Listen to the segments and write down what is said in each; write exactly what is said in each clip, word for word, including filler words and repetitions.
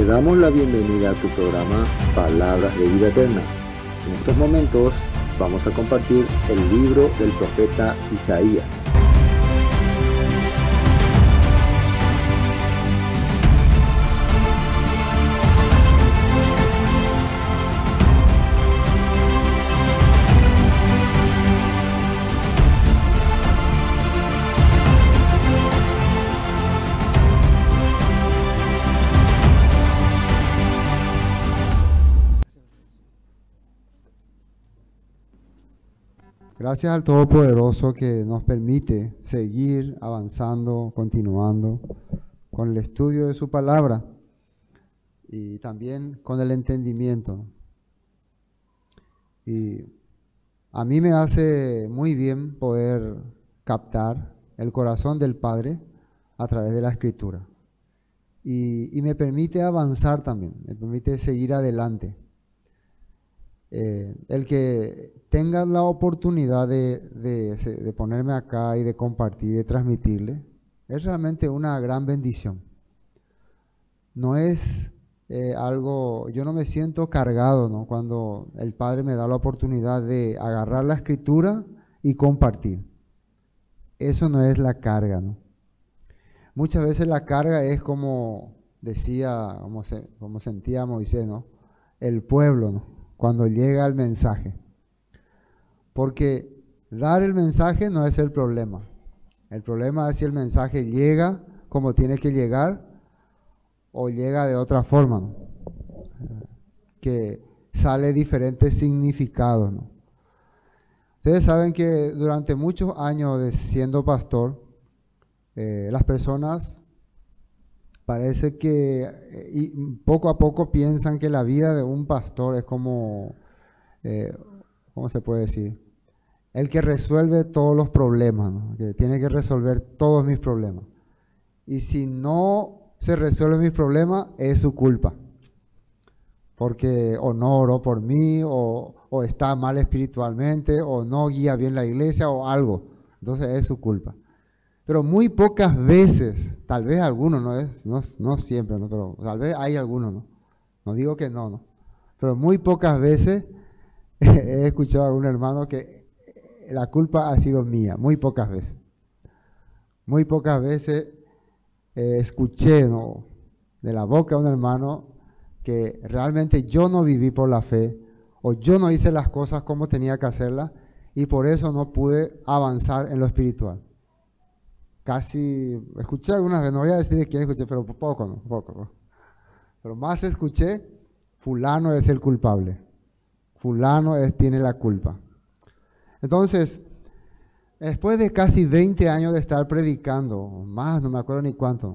Te damos la bienvenida a tu programa Palabras de Vida Eterna. En estos momentos vamos a compartir el libro del profeta Isaías. Gracias al Todopoderoso que nos permite seguir avanzando, continuando con el estudio de su palabra y también con el entendimiento. Y a mí me hace muy bien poder captar el corazón del Padre a través de la Escritura. Y, y me permite avanzar también, me permite seguir adelante. Eh, el que tenga la oportunidad de, de, de ponerme acá y de compartir, de transmitirle, es realmente una gran bendición. No es eh, algo, yo no me siento cargado, ¿no?, cuando el Padre me da la oportunidad de agarrar la Escritura y compartir. Eso no es la carga, ¿no? Muchas veces la carga es como decía, como, se, como sentía Moisés, ¿no?, el pueblo, ¿no?, cuando llega el mensaje. Porque dar el mensaje no es el problema. El problema es si el mensaje llega como tiene que llegar o llega de otra forma, ¿no?, que sale diferentes significados, ¿no? Ustedes saben que durante muchos años de siendo pastor, eh, las personas parece que eh, y poco a poco piensan que la vida de un pastor es como, eh, ¿cómo se puede decir? El que resuelve todos los problemas, ¿no?, que tiene que resolver todos mis problemas. Y si no se resuelven mis problemas, es su culpa. Porque o no oró por mí, o, o está mal espiritualmente, o no guía bien la iglesia, o algo. Entonces es su culpa. Pero muy pocas veces, tal vez algunos, no, es, no, no siempre, ¿no?, pero tal vez hay algunos, ¿no? No digo que no, ¿no? Pero muy pocas veces he escuchado a algún hermano que la culpa ha sido mía, muy pocas veces. Muy pocas veces eh, escuché, ¿no?, de la boca de un hermano que realmente yo no viví por la fe, o yo no hice las cosas como tenía que hacerlas, y por eso no pude avanzar en lo espiritual. Casi, escuché algunas veces, no voy a decir de quién escuché, pero poco, ¿no? Poco, poco. Pero más escuché, fulano es el culpable. Fulano es, tiene la culpa. Entonces, después de casi veinte años de estar predicando, más, no me acuerdo ni cuánto,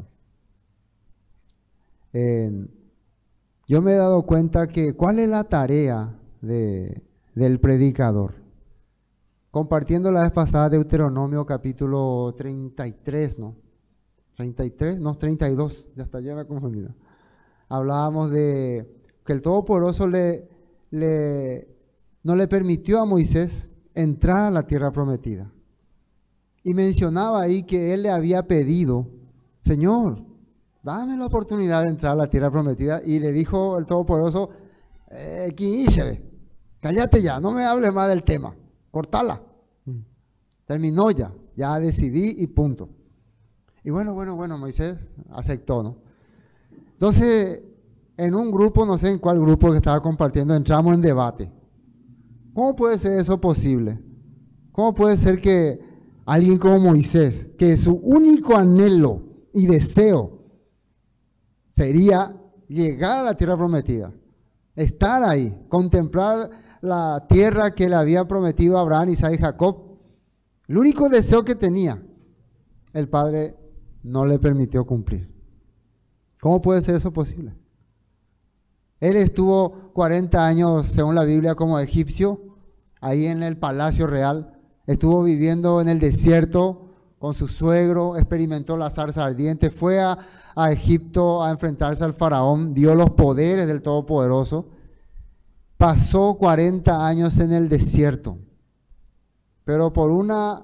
eh, yo me he dado cuenta que cuál es la tarea de, del predicador. Compartiendo la vez pasada Deuteronomio capítulo treinta y tres, ¿no? treinta y tres, no, treinta y dos, ya está, ya me he confundido. Hablábamos de que el Todopoderoso le, le, no le permitió a Moisés entrar a la tierra prometida. Y mencionaba ahí que él le había pedido, Señor, dame la oportunidad de entrar a la tierra prometida. Y le dijo el Todopoderoso, eh, quince, cállate ya, no me hables más del tema. Cortala. Terminó ya, ya decidí y punto. Y bueno, bueno, bueno, Moisés aceptó, ¿no? Entonces, en un grupo, no sé en cuál grupo que estaba compartiendo, entramos en debate. ¿Cómo puede ser eso posible? ¿Cómo puede ser que alguien como Moisés, que su único anhelo y deseo sería llegar a la tierra prometida, estar ahí, contemplar la tierra que le había prometido a Abraham, Isaac y Jacob, el único deseo que tenía, el Padre no le permitió cumplir? ¿Cómo puede ser eso posible? Él estuvo cuarenta años, según la Biblia, como egipcio, ahí en el palacio real. Estuvo viviendo en el desierto con su suegro, experimentó la zarza ardiente, fue a, a Egipto a enfrentarse al faraón, vio los poderes del Todopoderoso. Pasó cuarenta años en el desierto, pero por una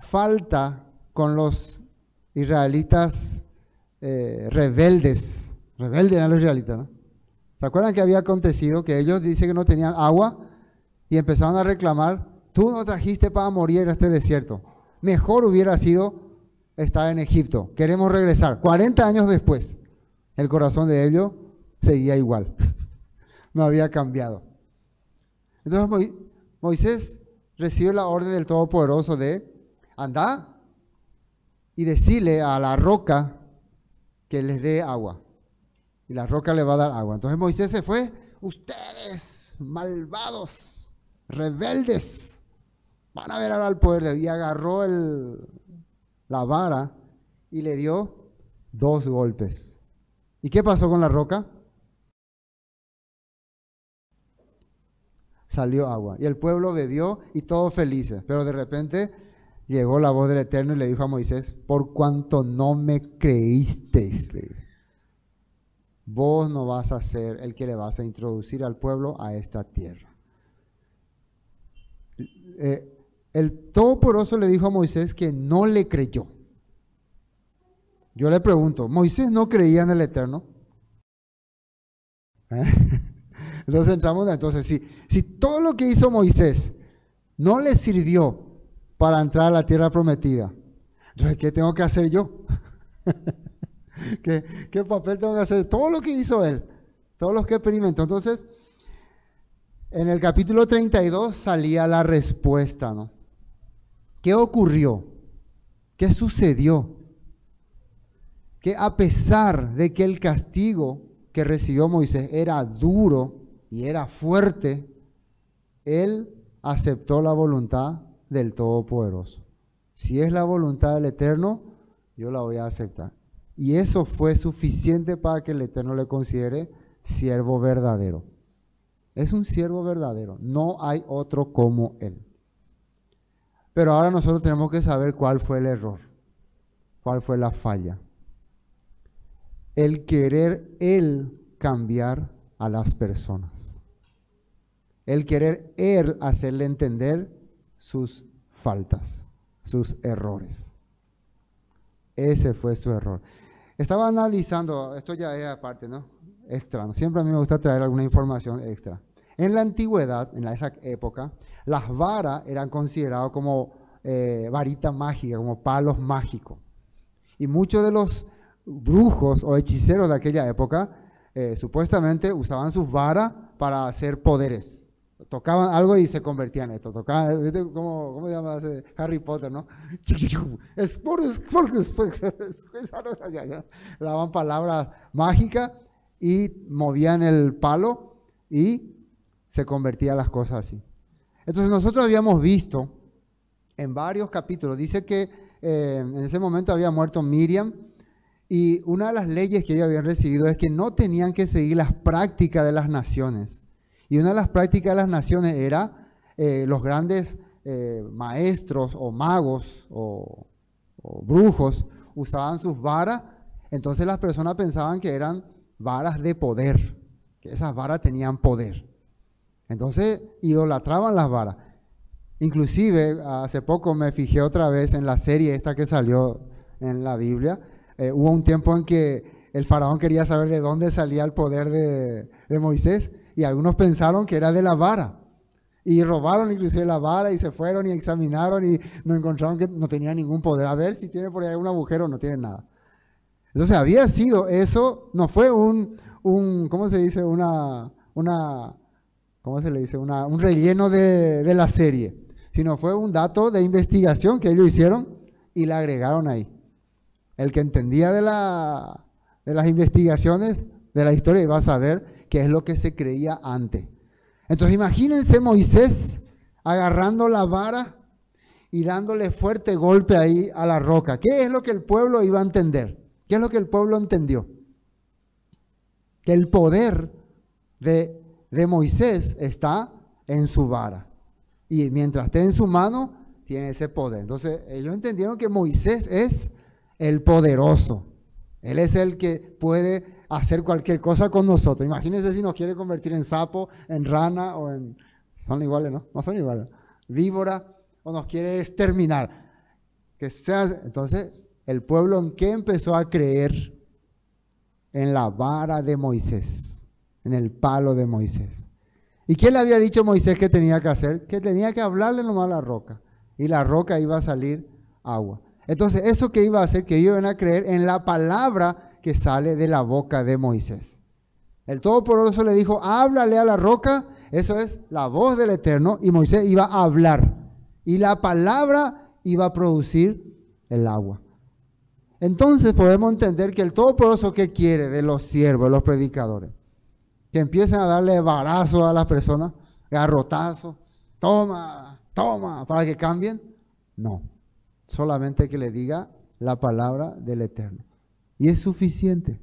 falta con los israelitas eh, rebeldes, Rebelde eran los israelitas, ¿no? ¿Se acuerdan que había acontecido? Que ellos dicen que no tenían agua y empezaron a reclamar, tú nos trajiste para morir en este desierto. Mejor hubiera sido estar en Egipto. Queremos regresar. cuarenta años después, el corazón de ellos seguía igual. No había cambiado. Entonces Moisés recibe la orden del Todopoderoso de andar y decirle a la roca que les dé agua. Y la roca le va a dar agua. Entonces Moisés se fue. Ustedes, malvados, rebeldes, van a ver ahora el poder de Dios. Y agarró el, la vara y le dio dos golpes. ¿Y qué pasó con la roca? Salió agua. Y el pueblo bebió y todos felices. Pero de repente llegó la voz del Eterno y le dijo a Moisés, por cuanto no me creísteis, le dice, vos no vas a ser el que le vas a introducir al pueblo a esta tierra. Eh, el Todopoderoso le dijo a Moisés que no le creyó. Yo le pregunto, ¿Moisés no creía en el Eterno? ¿Eh? Entonces entramos, entonces si, si todo lo que hizo Moisés no le sirvió para entrar a la tierra prometida, entonces ¿qué tengo que hacer yo? ¿Qué, ¿Qué papel tengo que hacer? Todo lo que hizo él, todos los que experimentó. Entonces, en el capítulo treinta y dos salía la respuesta, ¿no? ¿Qué ocurrió? ¿Qué sucedió? Que a pesar de que el castigo que recibió Moisés era duro y era fuerte, él aceptó la voluntad del Todopoderoso. Si es la voluntad del Eterno, yo la voy a aceptar. Y eso fue suficiente para que el Eterno le considere siervo verdadero. Es un siervo verdadero, no hay otro como él. Pero ahora nosotros tenemos que saber cuál fue el error, cuál fue la falla. El querer él cambiar a las personas. El querer él hacerle entender sus faltas, sus errores. Ese fue su error. Estaba analizando, esto ya es aparte, ¿no? Extra, ¿no? Siempre a mí me gusta traer alguna información extra. En la antigüedad, en esa época, las varas eran consideradas como eh, varitas mágicas, como palos mágicos. Y muchos de los brujos o hechiceros de aquella época eh, supuestamente usaban sus varas para hacer poderes. Tocaban algo y se convertían en esto. Tocaban, ¿viste? ¿Cómo, cómo se llama ese Harry Potter, no? Daban palabras mágicas y movían el palo y se convertían las cosas así. Entonces nosotros habíamos visto en varios capítulos, dice que eh, en ese momento había muerto Miriam y una de las leyes que ellos habían recibido es que no tenían que seguir las prácticas de las naciones. Y una de las prácticas de las naciones era eh, los grandes eh, maestros o magos o, o brujos usaban sus varas, entonces las personas pensaban que eran varas de poder, que esas varas tenían poder. Entonces idolatraban las varas. Inclusive hace poco me fijé otra vez en la serie esta que salió en la Biblia. Eh, hubo un tiempo en que el faraón quería saber de dónde salía el poder de, de Moisés. Y algunos pensaron que era de la vara. Y robaron inclusive la vara y se fueron y examinaron y no encontraron que no tenía ningún poder. A ver si tiene por ahí un agujero, no tiene nada. Entonces había sido eso, no fue un, un ¿cómo se dice? Una, una ¿cómo se le dice? Una, un relleno de, de la serie. Sino fue un dato de investigación que ellos hicieron y la agregaron ahí. El que entendía de, la, de las investigaciones de la historia iba a saber qué es lo que se creía antes. Entonces imagínense Moisés agarrando la vara y dándole fuerte golpe ahí a la roca. ¿Qué es lo que el pueblo iba a entender? ¿Qué es lo que el pueblo entendió? Que el poder de, de Moisés está en su vara. Y mientras esté en su mano, tiene ese poder. Entonces ellos entendieron que Moisés es el poderoso. Él es el que puede hacer cualquier cosa con nosotros. Imagínense si nos quiere convertir en sapo, en rana o en... Son iguales, ¿no? No son iguales. Víbora, o nos quiere exterminar. Que sea... Entonces, el pueblo en qué empezó a creer en la vara de Moisés, en el palo de Moisés. ¿Y qué le había dicho Moisés que tenía que hacer? Que tenía que hablarle nomás a la roca, y la roca iba a salir agua. Entonces, ¿eso que iba a hacer? Que ellos iban a creer en la palabra que sale de la boca de Moisés. El Todopoderoso le dijo, háblale a la roca, eso es la voz del Eterno, y Moisés iba a hablar, y la palabra iba a producir el agua. Entonces podemos entender que el Todopoderoso, ¿qué quiere de los siervos, de los predicadores? Que empiecen a darle barazo a las personas, garrotazo, toma, toma, para que cambien. No, solamente que le diga la palabra del Eterno. Y es suficiente,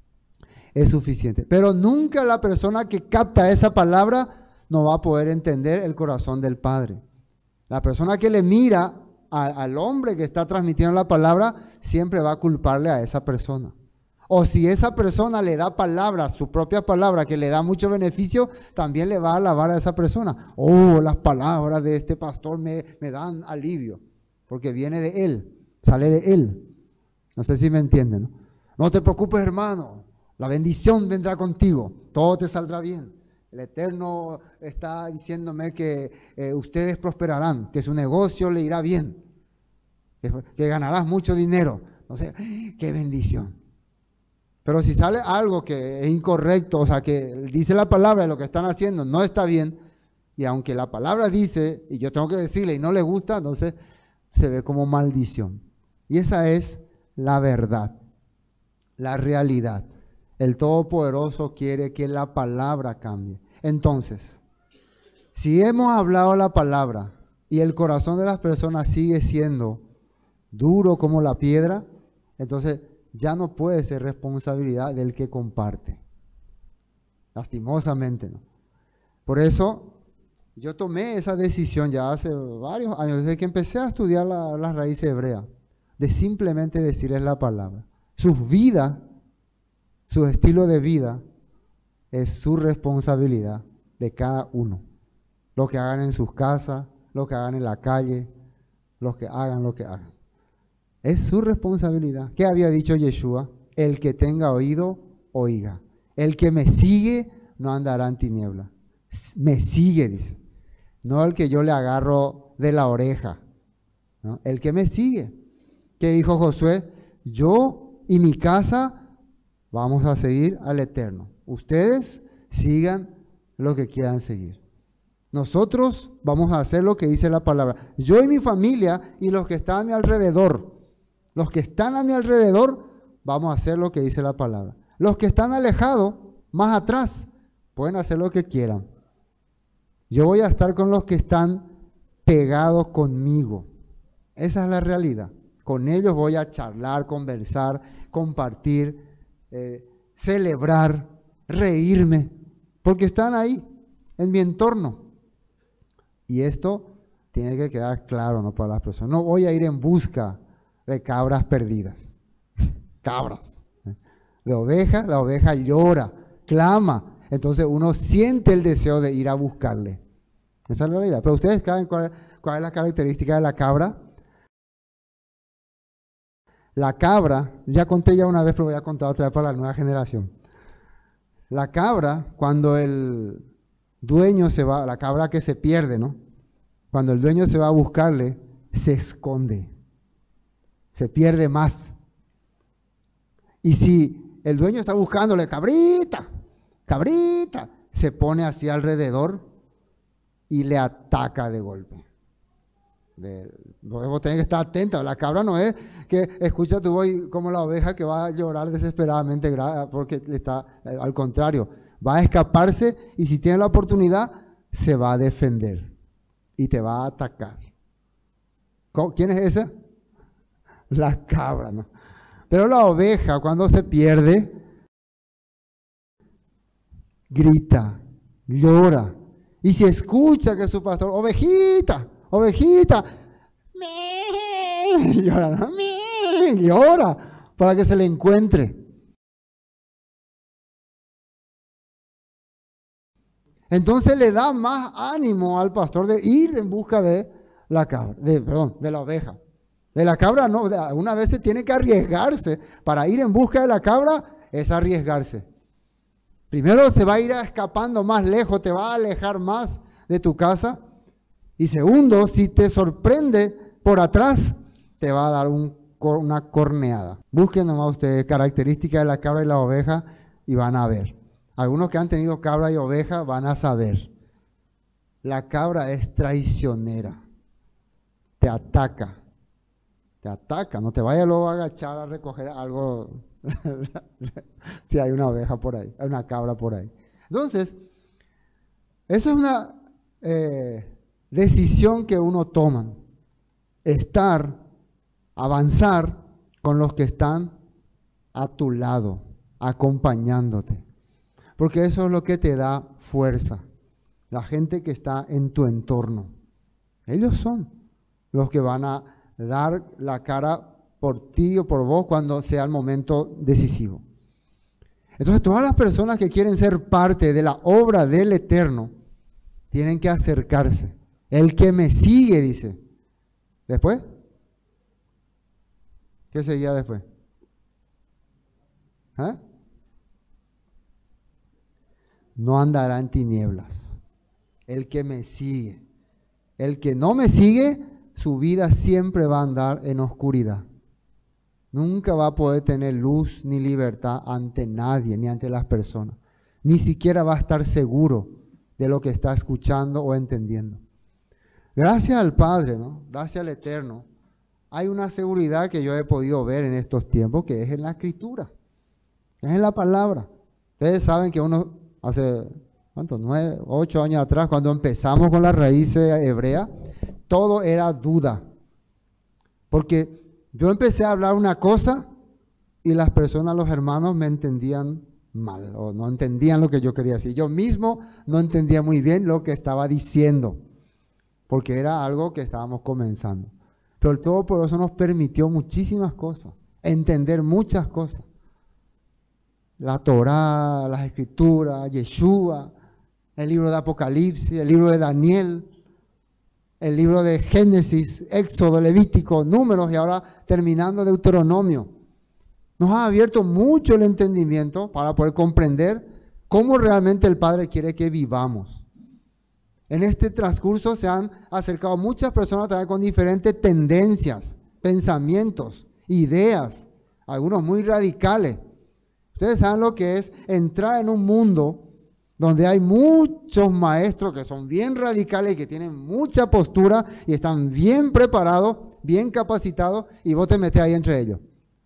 es suficiente. Pero nunca la persona que capta esa palabra no va a poder entender el corazón del Padre. La persona que le mira a, al hombre que está transmitiendo la palabra, siempre va a culparle a esa persona. O si esa persona le da palabras, su propia palabra, que le da mucho beneficio, también le va a alabar a esa persona. Oh, las palabras de este pastor me, me dan alivio, porque viene de él, sale de él. No sé si me entienden, ¿no? No te preocupes, hermano, la bendición vendrá contigo, todo te saldrá bien. El Eterno está diciéndome que eh, ustedes prosperarán, que su negocio le irá bien, que, que ganarás mucho dinero. No sé, qué bendición. Pero si sale algo que es incorrecto, o sea, que dice la palabra de lo que están haciendo no está bien, y aunque la palabra dice, y yo tengo que decirle y no le gusta, entonces se ve como maldición. Y esa es la verdad, la realidad. El Todopoderoso quiere que la palabra cambie. Entonces, si hemos hablado la palabra y el corazón de las personas sigue siendo duro como la piedra, entonces ya no puede ser responsabilidad del que comparte. Lastimosamente, ¿no? Por eso yo tomé esa decisión ya hace varios años, desde que empecé a estudiar la, las raíces hebreas, de simplemente decirles la palabra. Sus vidas, su estilo de vida, es su responsabilidad de cada uno. Lo que hagan en sus casas, lo que hagan en la calle, los que hagan lo que hagan. Es su responsabilidad. ¿Qué había dicho Yeshua? El que tenga oído, oiga. El que me sigue no andará en tiniebla. Me sigue, dice. No el que yo le agarro de la oreja, ¿no? El que me sigue. ¿Qué dijo Josué? Yo y mi casa vamos a seguir al Eterno. Ustedes sigan lo que quieran seguir. Nosotros vamos a hacer lo que dice la palabra. Yo y mi familia y los que están a mi alrededor, los que están a mi alrededor, vamos a hacer lo que dice la palabra. Los que están alejados, más atrás, pueden hacer lo que quieran. Yo voy a estar con los que están pegados conmigo. Esa es la realidad. Con ellos voy a charlar, conversar, compartir, eh, celebrar, reírme, porque están ahí, en mi entorno. Y esto tiene que quedar claro, ¿no? Para las personas. No voy a ir en busca de cabras perdidas. Cabras. De oveja, la oveja llora, clama. Entonces uno siente el deseo de ir a buscarle. Esa es la realidad. Pero ustedes saben cuál, cuál es la característica de la cabra. La cabra, ya conté ya una vez, pero voy a contar otra vez para la nueva generación. La cabra, cuando el dueño se va, la cabra que se pierde, ¿no? Cuando el dueño se va a buscarle, se esconde. Se pierde más. Y si el dueño está buscándole, cabrita, cabrita, se pone así alrededor y le ataca de golpe. De, vos tenés que estar atenta. La cabra no es que escucha tu voz como la oveja que va a llorar desesperadamente porque le está, al contrario, va a escaparse y si tiene la oportunidad se va a defender y te va a atacar. ¿Quién es esa? La cabra, ¿no? Pero la oveja, cuando se pierde, grita, llora. Y si escucha que su pastor, ovejita, ovejita, me, llora, ¿no? Me, llora para que se le encuentre. Entonces le da más ánimo al pastor de ir en busca de la cabra, de, perdón, de la oveja. De la cabra no, algunas veces tiene que arriesgarse para ir en busca de la cabra es arriesgarse. Primero se va a ir escapando más lejos, te va a alejar más de tu casa. Y segundo, si te sorprende por atrás, te va a dar un, una corneada. Busquen nomás ustedes características de la cabra y la oveja y van a ver. Algunos que han tenido cabra y oveja van a saber. La cabra es traicionera. Te ataca. Te ataca. No te vayas luego a agachar a recoger algo. Si hay una oveja por ahí, hay una cabra por ahí. Entonces, eso es una eh, decisión que uno toma. Estar, avanzar con los que están a tu lado, acompañándote. Porque eso es lo que te da fuerza. La gente que está en tu entorno. Ellos son los que van a dar la cara por ti o por vos cuando sea el momento decisivo. Entonces todas las personas que quieren ser parte de la obra del Eterno tienen que acercarse. El que me sigue, dice. ¿Después? ¿Qué seguía después? ¿Ah? No andará en tinieblas. El que me sigue. El que no me sigue, su vida siempre va a andar en oscuridad. Nunca va a poder tener luz ni libertad ante nadie, ni ante las personas. Ni siquiera va a estar seguro de lo que está escuchando o entendiendo. Gracias al Padre, ¿no? Gracias al Eterno. Hay una seguridad que yo he podido ver en estos tiempos, que es en la Escritura. Es en la palabra. Ustedes saben que uno hace, ¿cuántos? Nueve, ocho años atrás, cuando empezamos con las raíces hebreas, todo era duda. Porque yo empecé a hablar una cosa y las personas, los hermanos, me entendían mal o no entendían lo que yo quería decir. Yo mismo no entendía muy bien lo que estaba diciendo, porque era algo que estábamos comenzando. Pero el Todopoderoso nos permitió muchísimas cosas, entender muchas cosas. La Torá, las Escrituras, Yeshua, el libro de Apocalipsis, el libro de Daniel, el libro de Génesis, Éxodo, Levítico, Números y ahora terminando Deuteronomio. Nos ha abierto mucho el entendimiento para poder comprender cómo realmente el Padre quiere que vivamos. En este transcurso se han acercado muchas personas también con diferentes tendencias, pensamientos, ideas, algunos muy radicales. Ustedes saben lo que es entrar en un mundo donde hay muchos maestros que son bien radicales, que tienen mucha postura y están bien preparados, bien capacitados, y vos te metés ahí entre ellos.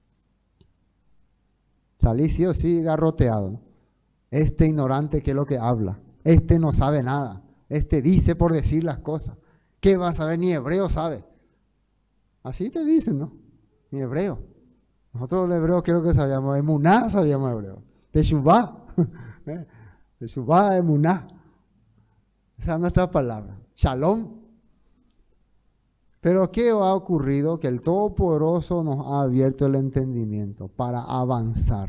Salís sí o sí garroteado, ¿no? Este ignorante, ¿qué es lo que habla? Este no sabe nada. Este dice por decir las cosas. ¿Qué va a saber? Ni hebreo sabe. Así te dicen, ¿no? Ni hebreo. Nosotros los hebreos creo que sabíamos. Emuná sabíamos hebreo. Teshuvá. Teshuvá, emuná. Esa es nuestra palabra. Shalom. Pero ¿qué ha ocurrido? Que el Todopoderoso nos ha abierto el entendimiento para avanzar.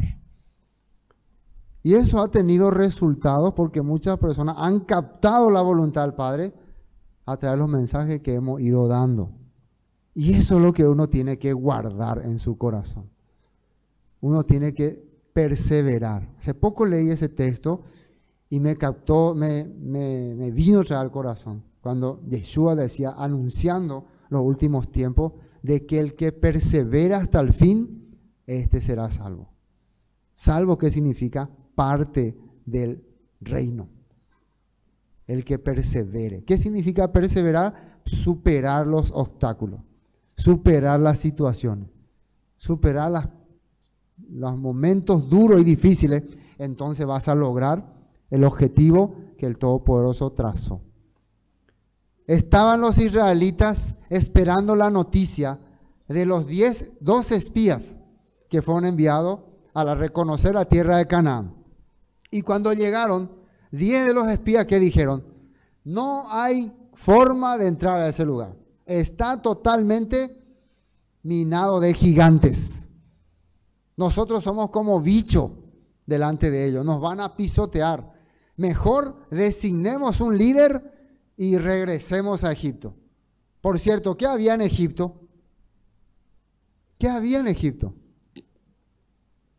Y eso ha tenido resultados porque muchas personas han captado la voluntad del Padre a través de los mensajes que hemos ido dando. Y eso es lo que uno tiene que guardar en su corazón. Uno tiene que perseverar. Hace poco leí ese texto y me captó, me, me, me vino otra vez al corazón. Cuando Yeshua decía, anunciando los últimos tiempos, de que el que persevera hasta el fin, este será salvo. Salvo, ¿qué significa? Parte del reino. El que persevere. ¿Qué significa perseverar? Superar los obstáculos, superar las situaciones, superar las, los momentos duros y difíciles. Entonces vas a lograr el objetivo que el Todopoderoso trazó. Estaban los israelitas esperando la noticia de los diez, doce espías que fueron enviados a reconocer la tierra de Canaán. Y cuando llegaron, diez de los espías que dijeron, no hay forma de entrar a ese lugar. Está totalmente minado de gigantes. Nosotros somos como bicho delante de ellos. Nos van a pisotear. Mejor designemos un líder y regresemos a Egipto. Por cierto, ¿qué había en Egipto? ¿Qué había en Egipto?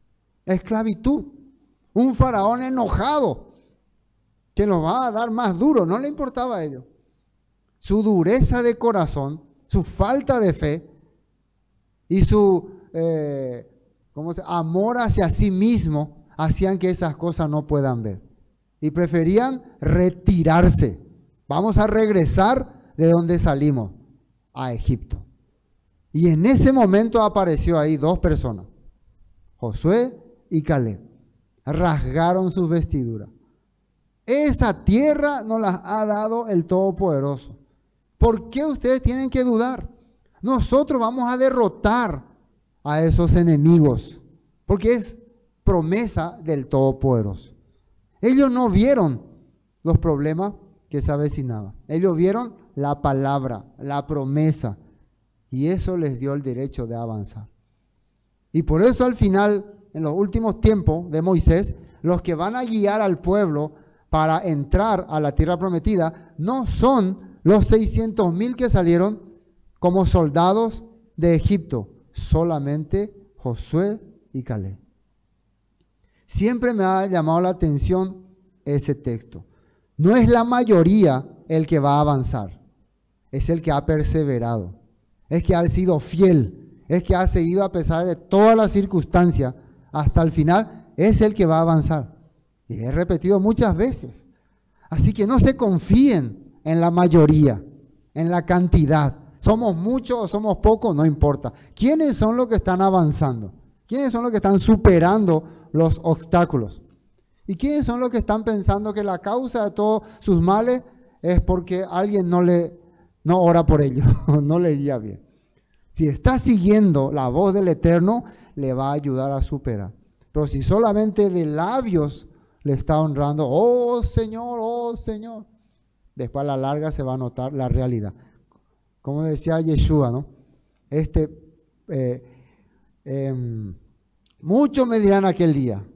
esclavitud. Un faraón enojado que nos va a dar más duro, no le importaba a ellos. Su dureza de corazón, su falta de fe y su eh, ¿cómo se? amor hacia sí mismo hacían que esas cosas no puedan ver. Y preferían retirarse. Vamos a regresar de donde salimos, a Egipto. Y en ese momento apareció ahí dos personas, Josué y Caleb. Rasgaron sus vestiduras. Esa tierra nos la ha dado el Todopoderoso. ¿Por qué ustedes tienen que dudar? Nosotros vamos a derrotar a esos enemigos, porque es promesa del Todopoderoso. Ellos no vieron los problemas que se avecinaban. Ellos vieron la palabra, la promesa, y eso les dio el derecho de avanzar. Y por eso al final, en los últimos tiempos de Moisés, los que van a guiar al pueblo para entrar a la tierra prometida no son los seiscientos mil que salieron como soldados de Egipto, solamente Josué y Caleb. Siempre me ha llamado la atención ese texto. No es la mayoría el que va a avanzar, es el que ha perseverado, es que ha sido fiel, es que ha seguido a pesar de todas las circunstancias hasta el final, es el que va a avanzar. Y he repetido muchas veces. Así que no se confíen en la mayoría, en la cantidad. Somos muchos o somos pocos, no importa. ¿Quiénes son los que están avanzando? ¿Quiénes son los que están superando los obstáculos? ¿Y quiénes son los que están pensando que la causa de todos sus males es porque alguien no le no ora por ellos, no le guía bien? Si está siguiendo la voz del Eterno, le va a ayudar a superar. Pero si solamente de labios le está honrando, oh Señor, oh Señor, después a la larga se va a notar la realidad. Como decía Yeshua, ¿no? Este, eh, eh, muchos me dirán aquel día,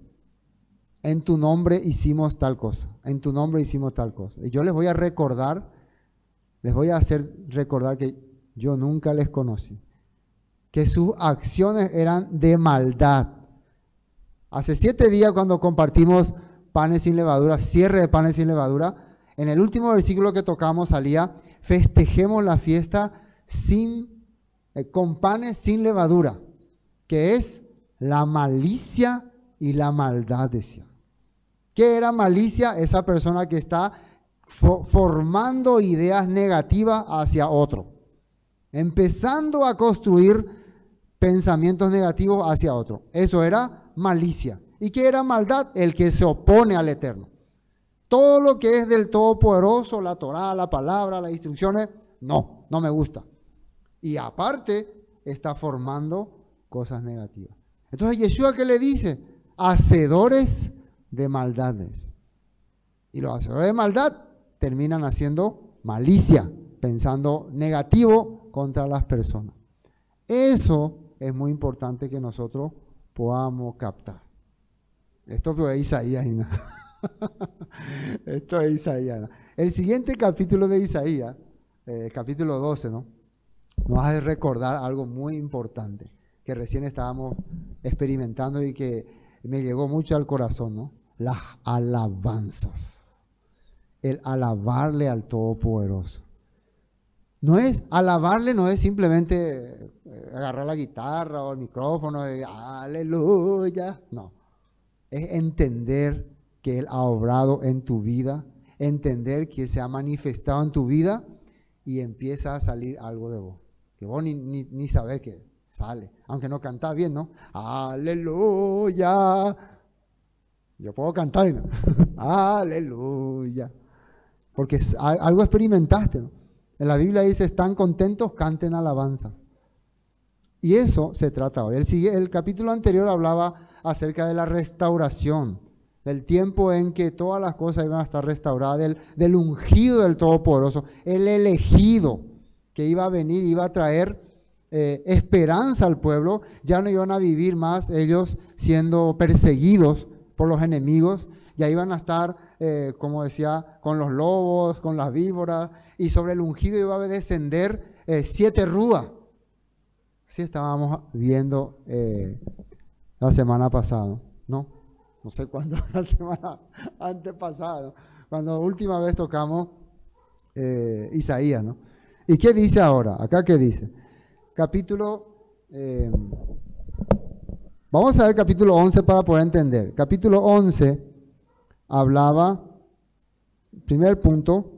en tu nombre hicimos tal cosa, en tu nombre hicimos tal cosa. Y yo les voy a recordar, les voy a hacer recordar que yo nunca les conocí, que sus acciones eran de maldad. Hace siete días cuando compartimos panes sin levadura, cierre de panes sin levadura, en el último versículo que tocamos salía, festejemos la fiesta sin, eh, con panes sin levadura, que es la malicia y la maldad, decía. ¿Qué era malicia? Esa persona que está fo- formando ideas negativas hacia otro, empezando a construir pensamientos negativos hacia otro. Eso era malicia. ¿Y qué era maldad? El que se opone al Eterno. Todo lo que es del Todopoderoso, la Torá, la palabra, las instrucciones, no, no me gusta. Y aparte, está formando cosas negativas. Entonces, Yeshua, ¿qué le dice? Hacedores de maldades. Y los hacedores de maldad terminan haciendo malicia, pensando negativo contra las personas. Eso es muy importante que nosotros podamos captar. Esto es Isaías. ¿No? Esto es Isaías. ¿No? El siguiente capítulo de Isaías, eh, capítulo doce, ¿no? Nos hace recordar algo muy importante que recién estábamos experimentando y que me llegó mucho al corazón, ¿no? Las alabanzas. El alabarle al Todopoderoso. No es, alabarle no es simplemente agarrar la guitarra o el micrófono y aleluya. No. Es entender que Él ha obrado en tu vida, entender que se ha manifestado en tu vida y empieza a salir algo de vos. Que vos ni, ni, ni sabés que sale, aunque no cantás bien, ¿no? Aleluya. Yo puedo cantar, ¿no? Aleluya. Porque algo experimentaste, ¿no? En la Biblia dice, están contentos, canten alabanzas. Y eso se trata hoy. El, el capítulo anterior hablaba acerca de la restauración, del tiempo en que todas las cosas iban a estar restauradas, del, del ungido del Todopoderoso, el elegido que iba a venir, iba a traer eh, esperanza al pueblo. Ya no iban a vivir más ellos siendo perseguidos por los enemigos, ya iban a estar, eh, como decía, con los lobos, con las víboras, y sobre el ungido iba a descender eh, siete rúas. Así estábamos viendo eh, la semana pasada. No, no sé cuándo, la semana antepasada, ¿no? Cuando última vez tocamos eh, Isaías, ¿no? ¿Y qué dice ahora? Acá qué dice. Capítulo, eh, vamos a ver capítulo once para poder entender. Capítulo once hablaba, primer punto,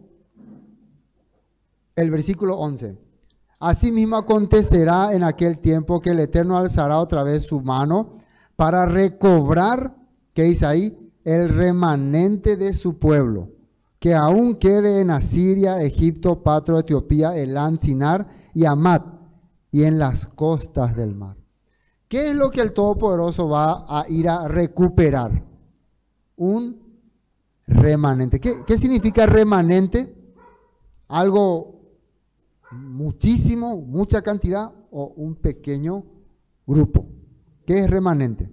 el versículo once. Asimismo acontecerá en aquel tiempo que el Eterno alzará otra vez su mano para recobrar, ¿qué dice ahí? El remanente de su pueblo, que aún quede en Asiria, Egipto, Patro, Etiopía, Elán, Sinar y Amat, y en las costas del mar. ¿Qué es lo que el Todopoderoso va a ir a recuperar? Un remanente. ¿Qué, qué significa remanente? Algo muchísimo, mucha cantidad o un pequeño grupo. ¿Qué es remanente?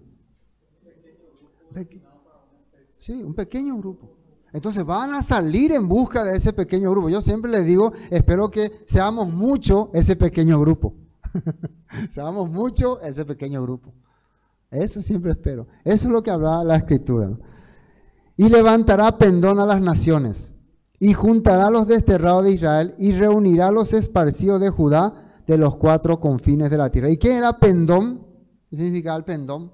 Peque sí, un pequeño grupo. Entonces van a salir en busca de ese pequeño grupo. Yo siempre les digo, espero que seamos mucho ese pequeño grupo. Seamos mucho ese pequeño grupo. Eso siempre espero. Eso es lo que habla la Escritura, ¿no? Y levantará pendón a las naciones, y juntará a los desterrados de Israel, y reunirá a los esparcidos de Judá de los cuatro confines de la tierra. ¿Y qué era pendón? ¿Qué significaba el pendón?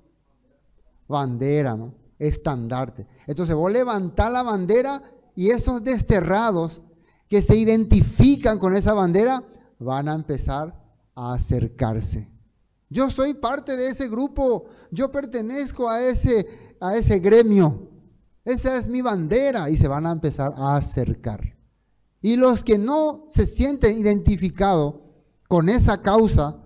Bandera, ¿no? Estandarte. Entonces vos levantás la bandera y esos desterrados que se identifican con esa bandera van a empezar a acercarse. Yo soy parte de ese grupo, yo pertenezco a ese, a ese gremio, esa es mi bandera, y se van a empezar a acercar. Y los que no se sienten identificados con esa causa,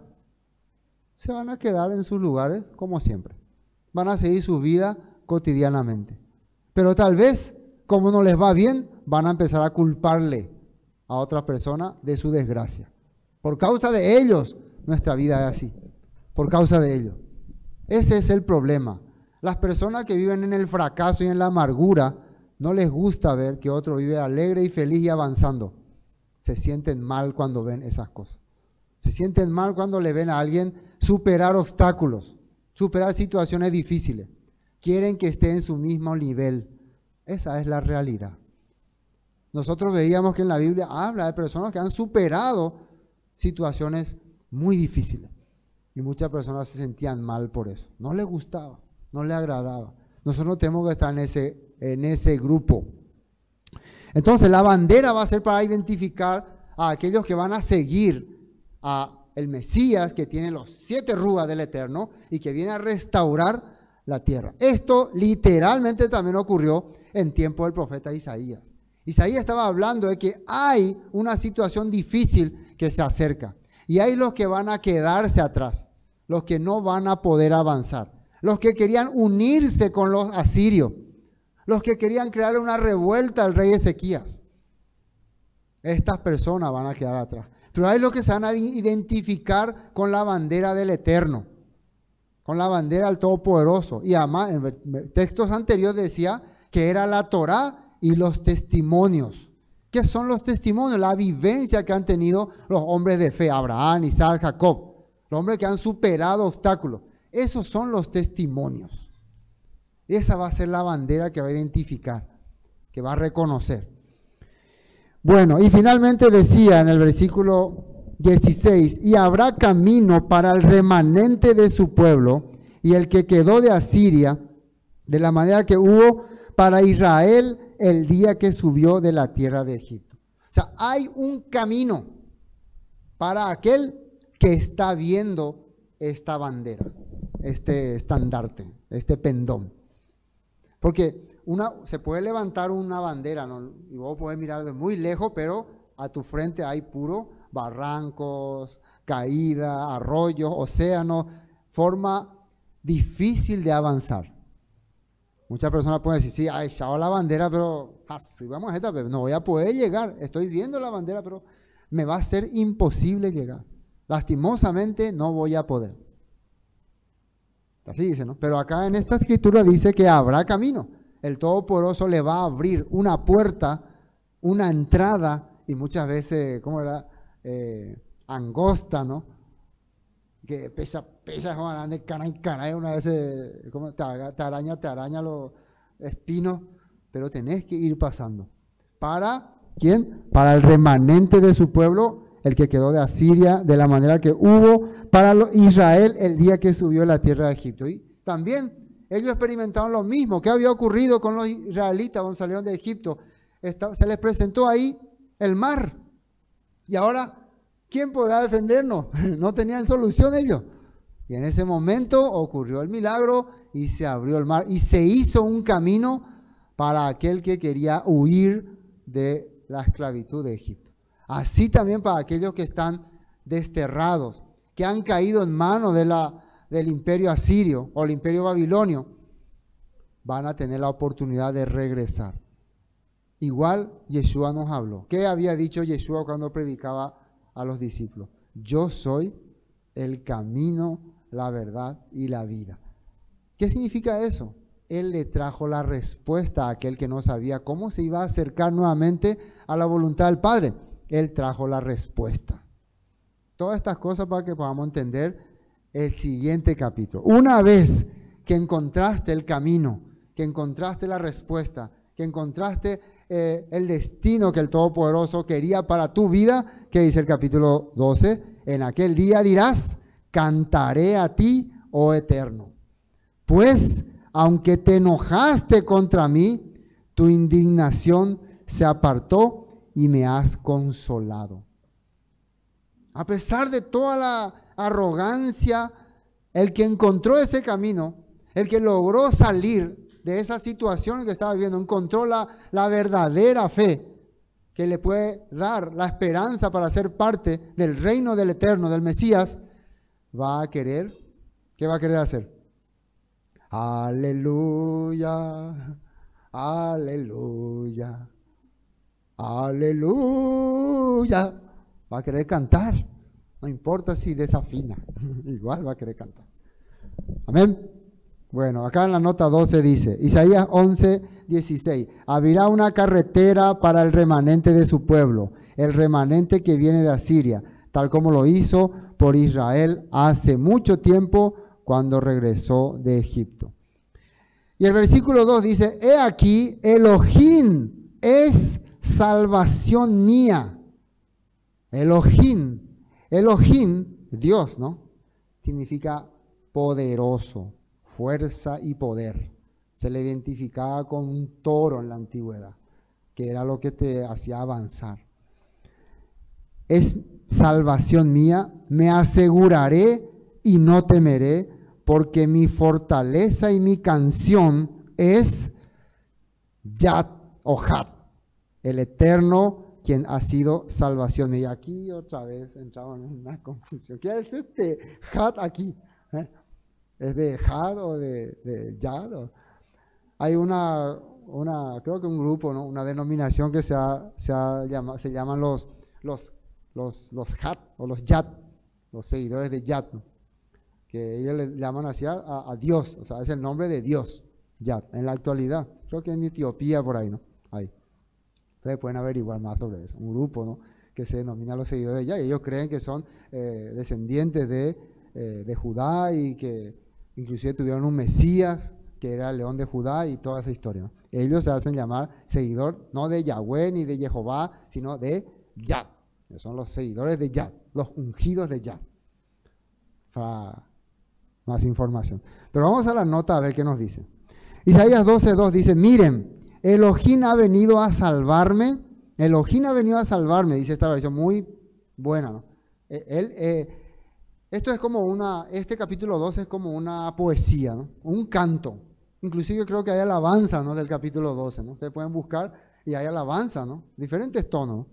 se van a quedar en sus lugares como siempre. Van a seguir su vida cotidianamente. Pero tal vez, como no les va bien, van a empezar a culparle a otra persona de su desgracia. Por causa de ellos, nuestra vida es así. Por causa de ellos. Ese es el problema. Las personas que viven en el fracaso y en la amargura, no les gusta ver que otro vive alegre y feliz y avanzando. Se sienten mal cuando ven esas cosas. Se sienten mal cuando le ven a alguien superar obstáculos, superar situaciones difíciles. Quieren que esté en su mismo nivel. Esa es la realidad. Nosotros veíamos que en la Biblia habla de personas que han superado situaciones muy difíciles. Y muchas personas se sentían mal por eso. No les gustaba, no les agradaba. Nosotros tenemos que estar en ese, en ese grupo. Entonces la bandera va a ser para identificar a aquellos que van a seguir a el Mesías, que tiene los siete rúas del Eterno y que viene a restaurar la tierra. Esto literalmente también ocurrió en tiempo del profeta Isaías. Isaías estaba hablando de que hay una situación difícil que se acerca y hay los que van a quedarse atrás, los que no van a poder avanzar, los que querían unirse con los asirios, los que querían crearle una revuelta al rey Ezequías. Estas personas van a quedar atrás. Pero hay los que se van a identificar con la bandera del Eterno, con la bandera del Todopoderoso. Y además, en textos anteriores decía que era la Torá y los testimonios. ¿Qué son los testimonios? La vivencia que han tenido los hombres de fe, Abraham, Isaac, Jacob, los hombres que han superado obstáculos. Esos son los testimonios. Esa va a ser la bandera que va a identificar, que va a reconocer. Bueno, y finalmente decía en el versículo dieciséis, y habrá camino para el remanente de su pueblo y el que quedó de Asiria, de la manera que hubo para Israel el día que subió de la tierra de Egipto. O sea, hay un camino para aquel que está viendo esta bandera, este estandarte, este pendón. Porque una, se puede levantar una bandera, ¿no? Y vos podés mirar de muy lejos, pero a tu frente hay puro barrancos, caída, arroyos, océanos, forma difícil de avanzar. Muchas personas pueden decir, sí, ha echado la bandera, pero así vamos a esta, pero no voy a poder llegar. Estoy viendo la bandera, pero me va a ser imposible llegar. Lastimosamente no voy a poder. Así dice, ¿no? Pero acá en esta escritura dice que habrá camino. El Todopoderoso le va a abrir una puerta, una entrada, y muchas veces, ¿cómo era? Eh, angosta, ¿no? que pesa, pesa, Juan, de cana en cana, una vez eh, como te, te araña, te araña los espinos, pero tenés que ir pasando. ¿Para quién? Para el remanente de su pueblo, el que quedó de Asiria, de la manera que hubo para Israel el día que subió a la tierra de Egipto. Y también ellos experimentaron lo mismo. ¿Qué había ocurrido con los israelitas cuando salieron de Egipto? Está, se les presentó ahí el mar. Y ahora, ¿quién podrá defendernos? No tenían solución ellos. Y en ese momento ocurrió el milagro y se abrió el mar. Y se hizo un camino para aquel que quería huir de la esclavitud de Egipto. Así también para aquellos que están desterrados, que han caído en manos de la, del imperio asirio o el imperio babilonio, van a tener la oportunidad de regresar. Igual Yeshua nos habló. ¿Qué había dicho Yeshua cuando predicaba a los discípulos? Yo soy el camino, la verdad y la vida. ¿Qué significa eso? Él le trajo la respuesta a aquel que no sabía cómo se iba a acercar nuevamente a la voluntad del Padre. Él trajo la respuesta. Todas estas cosas para que podamos entender el siguiente capítulo. Una vez que encontraste el camino, que encontraste la respuesta, que encontraste eh, el destino que el Todopoderoso quería para tu vida, ¿qué dice el capítulo doce? En aquel día dirás, cantaré a ti, oh Eterno. Pues, aunque te enojaste contra mí, tu indignación se apartó y me has consolado. A pesar de toda la arrogancia, el que encontró ese camino, el que logró salir de esa situación que estaba viviendo, encontró la, la verdadera fe que le puede dar la esperanza para ser parte del reino del Eterno, del Mesías, va a querer, ¿qué va a querer hacer? Aleluya, aleluya, aleluya. Va a querer cantar, no importa si desafina, igual va a querer cantar. Amén. Bueno, acá en la nota doce dice, Isaías once, dieciséis, abrirá una carretera para el remanente de su pueblo, el remanente que viene de Asiria, tal como lo hizo por Israel hace mucho tiempo cuando regresó de Egipto. Y el versículo dos dice, he aquí, Elohim es salvación mía. Elohim, Elohim, Dios, ¿no? Significa poderoso, fuerza y poder. Se le identificaba con un toro en la antigüedad, que era lo que te hacía avanzar. Es salvación mía, me aseguraré y no temeré, porque mi fortaleza y mi canción es Yad o Had, el Eterno, quien ha sido salvación. Y aquí otra vez entramos en una confusión. ¿Qué es este Had aquí? ¿Eh? ¿Es de Had o de, de Yad? ¿O? Hay una, una, creo que un grupo, ¿no? Una denominación que se, ha, se, ha llama, se llaman los, los, los, los Had o los Yad, los seguidores de Yad, ¿no? Que ellos le llaman así a, a, a Dios, o sea, es el nombre de Dios, Yad, en la actualidad. Creo que en Etiopía por ahí, ¿no? Ahí. Ustedes pueden averiguar más sobre eso. Un grupo, ¿no?, que se denomina los seguidores de Yah, y ellos creen que son eh, descendientes de, eh, de Judá y que inclusive tuvieron un Mesías que era el león de Judá y toda esa historia, ¿no? Ellos se hacen llamar seguidor no de Yahweh ni de Jehová, sino de Yah. Son los seguidores de Yah, los ungidos de Yah. Para más información. Pero vamos a la nota a ver qué nos dice. Isaías doce, dos dice, miren, Elohim ha venido a salvarme, Elohim ha venido a salvarme, dice esta versión muy buena, ¿no? Él, eh, esto es como una, este capítulo doce es como una poesía, ¿no? Un canto. Inclusive creo que hay alabanza, ¿no?, del capítulo doce, ¿no? Ustedes pueden buscar y hay alabanza, ¿no? Diferentes tonos, ¿no?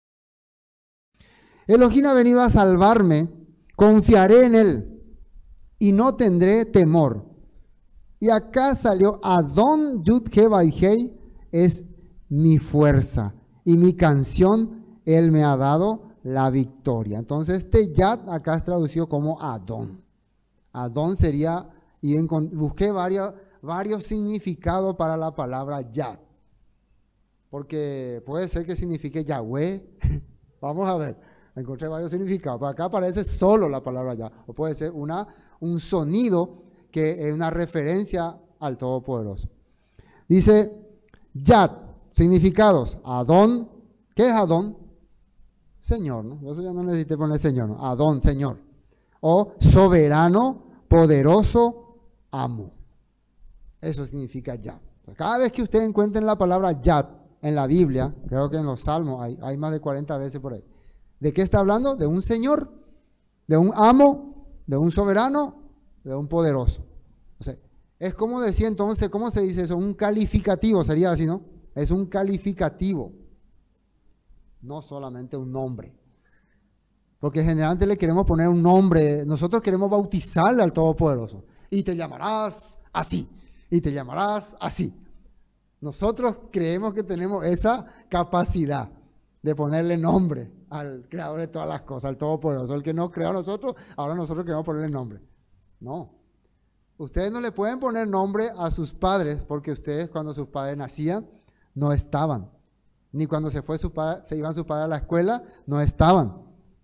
Elohim ha venido a salvarme, confiaré en él y no tendré temor. Y acá salió Adon Yud He Vay Hei, es mi fuerza y mi canción, él me ha dado la victoria. Entonces este Yad acá es traducido como Adon. Adon sería, y en, busqué varios, varios significados para la palabra Yad, porque puede ser que signifique Yahweh, vamos a ver, Encontré varios significados. Pero acá aparece solo la palabra Yah. O puede ser una, un sonido que es una referencia al Todopoderoso. Dice Yad, significados. Adón. ¿Qué es Adón? Señor, ¿no? Eso ya no necesité poner Señor, ¿no? Adón, Señor. O soberano, poderoso, amo. Eso significa Yad. Cada vez que ustedes encuentren la palabra Yad en la Biblia, creo que en los Salmos hay, hay más de cuarenta veces por ahí. ¿De qué está hablando? De un Señor, de un amo, de un soberano, de un poderoso. O sea, es como decía entonces, ¿cómo se dice eso? Un calificativo, sería así, ¿no? Es un calificativo, no solamente un nombre. Porque generalmente le queremos poner un nombre, nosotros queremos bautizarle al Todopoderoso. Y te llamarás así, y te llamarás así. Nosotros creemos que tenemos esa capacidad de ponerle nombre al creador de todas las cosas, al Todopoderoso. El que nos creó a nosotros, ahora nosotros queremos ponerle nombre. No. Ustedes no le pueden poner nombre a sus padres porque ustedes cuando sus padres nacían no estaban. Ni cuando se, fue su padre, se iban sus padres a la escuela no estaban.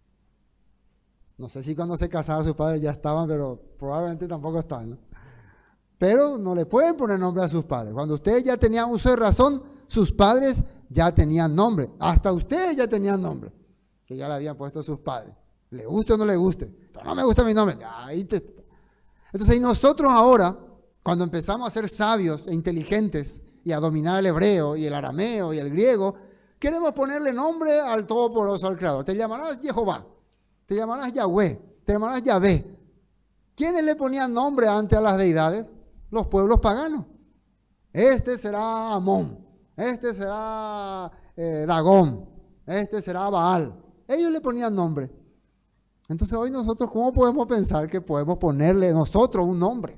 No sé si cuando se casaban sus padres ya estaban, pero probablemente tampoco estaban, ¿no? Pero no le pueden poner nombre a sus padres. Cuando ustedes ya tenían uso de razón, sus padres ya tenían nombre. Hasta ustedes ya tenían nombre, que ya le habían puesto a sus padres. Le guste o no le guste, pero no me gusta mi nombre. Ahí te... Entonces, y nosotros ahora, cuando empezamos a ser sabios e inteligentes y a dominar el hebreo y el arameo y el griego, queremos ponerle nombre al Todopoderoso, al Creador. Te llamarás Jehová, te llamarás Yahweh, te llamarás Yahvé. ¿Quiénes le ponían nombre antes a las deidades? Los pueblos paganos. Este será Amón, este será eh, Dagón, este será Baal. Ellos le ponían nombre. Entonces hoy nosotros, ¿cómo podemos pensar que podemos ponerle nosotros un nombre?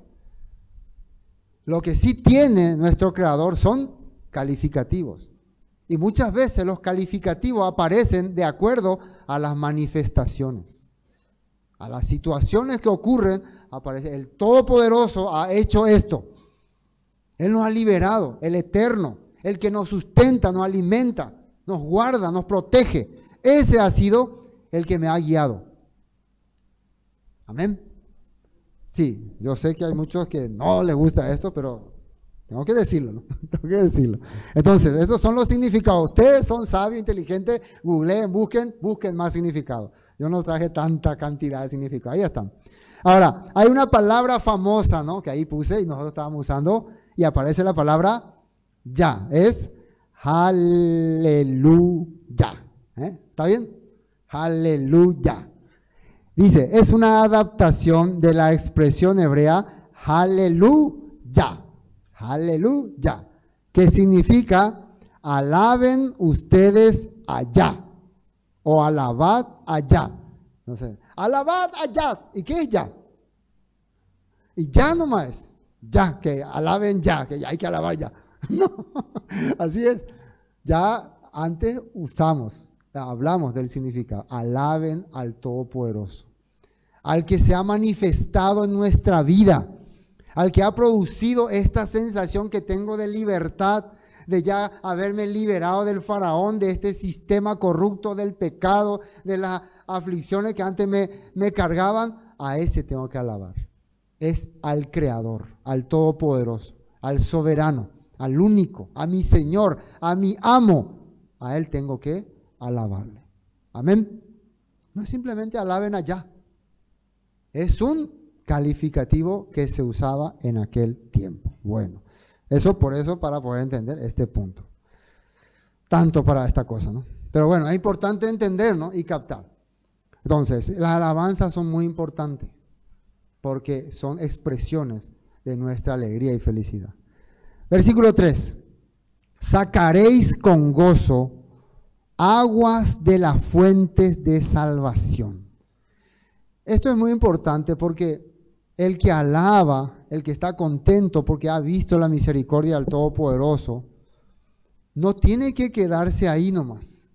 Lo que sí tiene nuestro Creador son calificativos. Y muchas veces los calificativos aparecen de acuerdo a las manifestaciones, a las situaciones que ocurren. Aparece el Todopoderoso ha hecho esto. Él nos ha liberado, el Eterno, el que nos sustenta, nos alimenta, nos guarda, nos protege. Ese ha sido el que me ha guiado. Amén. Sí, yo sé que hay muchos que no les gusta esto, pero tengo que decirlo, ¿no? Tengo que decirlo. Entonces, esos son los significados. Ustedes son sabios, inteligentes, googleen, busquen, busquen más significados. Yo no traje tanta cantidad de significados. Ahí están. Ahora, hay una palabra famosa, ¿no? Que ahí puse y nosotros estábamos usando y aparece la palabra ya. Es aleluya. ¿Eh? ¿Está bien? Aleluya. Dice, es una adaptación de la expresión hebrea aleluya. Aleluya. Que significa alaben ustedes allá. O alabad allá. No sé. Alabad allá. ¿Y qué es ya? Y ya nomás es. Ya, que alaben ya, que ya hay que alabar ya. No, así es. Ya antes usamos, hablamos del significado. Alaben al Todopoderoso. Al que se ha manifestado en nuestra vida. Al que ha producido esta sensación que tengo de libertad, de ya haberme liberado del faraón, de este sistema corrupto del pecado, de las aflicciones que antes me, me cargaban. A ese tengo que alabar. Es al Creador, al Todopoderoso, al Soberano, al único, a mi Señor, a mi amo. A Él tengo que alabarle. Amén. No es simplemente alaben allá. Es un calificativo que se usaba en aquel tiempo. Bueno, eso por eso para poder entender este punto. Tanto para esta cosa, ¿no? Pero bueno, es importante entender, ¿no? Y captar. Entonces, las alabanzas son muy importantes porque son expresiones de nuestra alegría y felicidad. Versículo tres. Sacaréis con gozo aguas de las fuentes de salvación. Esto es muy importante porque el que alaba, el que está contento porque ha visto la misericordia del Todopoderoso, no tiene que quedarse ahí nomás.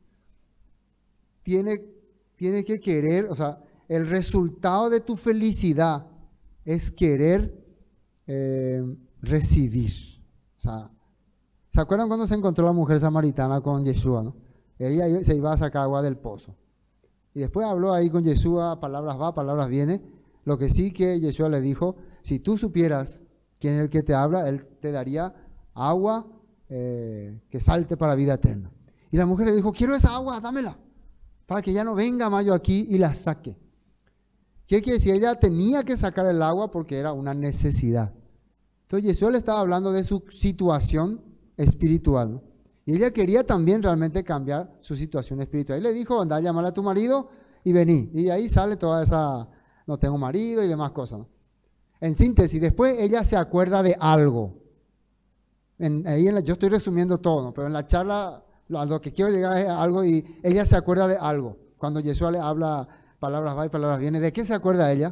Tiene, tiene que querer, o sea, el resultado de tu felicidad es querer eh, recibir. O sea, ¿se acuerdan cuando se encontró la mujer samaritana con Yeshua, no? Ella se iba a sacar agua del pozo. Y después habló ahí con Yeshua, palabras va, palabras viene. Lo que sí que Yeshua le dijo, si tú supieras quién es el que te habla, él te daría agua eh, que salte para vida eterna. Y la mujer le dijo, quiero esa agua, dámela, para que ya no venga más yo aquí y la saque. ¿Qué quiere decir? Ella tenía que sacar el agua porque era una necesidad. Entonces Yeshua le estaba hablando de su situación espiritual, ¿no? Y ella quería también realmente cambiar su situación espiritual. Y le dijo, anda a llamar a tu marido y vení. Y ahí sale toda esa, no tengo marido y demás cosas, ¿no? En síntesis, después ella se acuerda de algo. En, ahí en la, yo estoy resumiendo todo, ¿no? Pero en la charla lo, a lo que quiero llegar es a algo y ella se acuerda de algo. Cuando Yeshua le habla palabras va y palabras viene, ¿de qué se acuerda ella?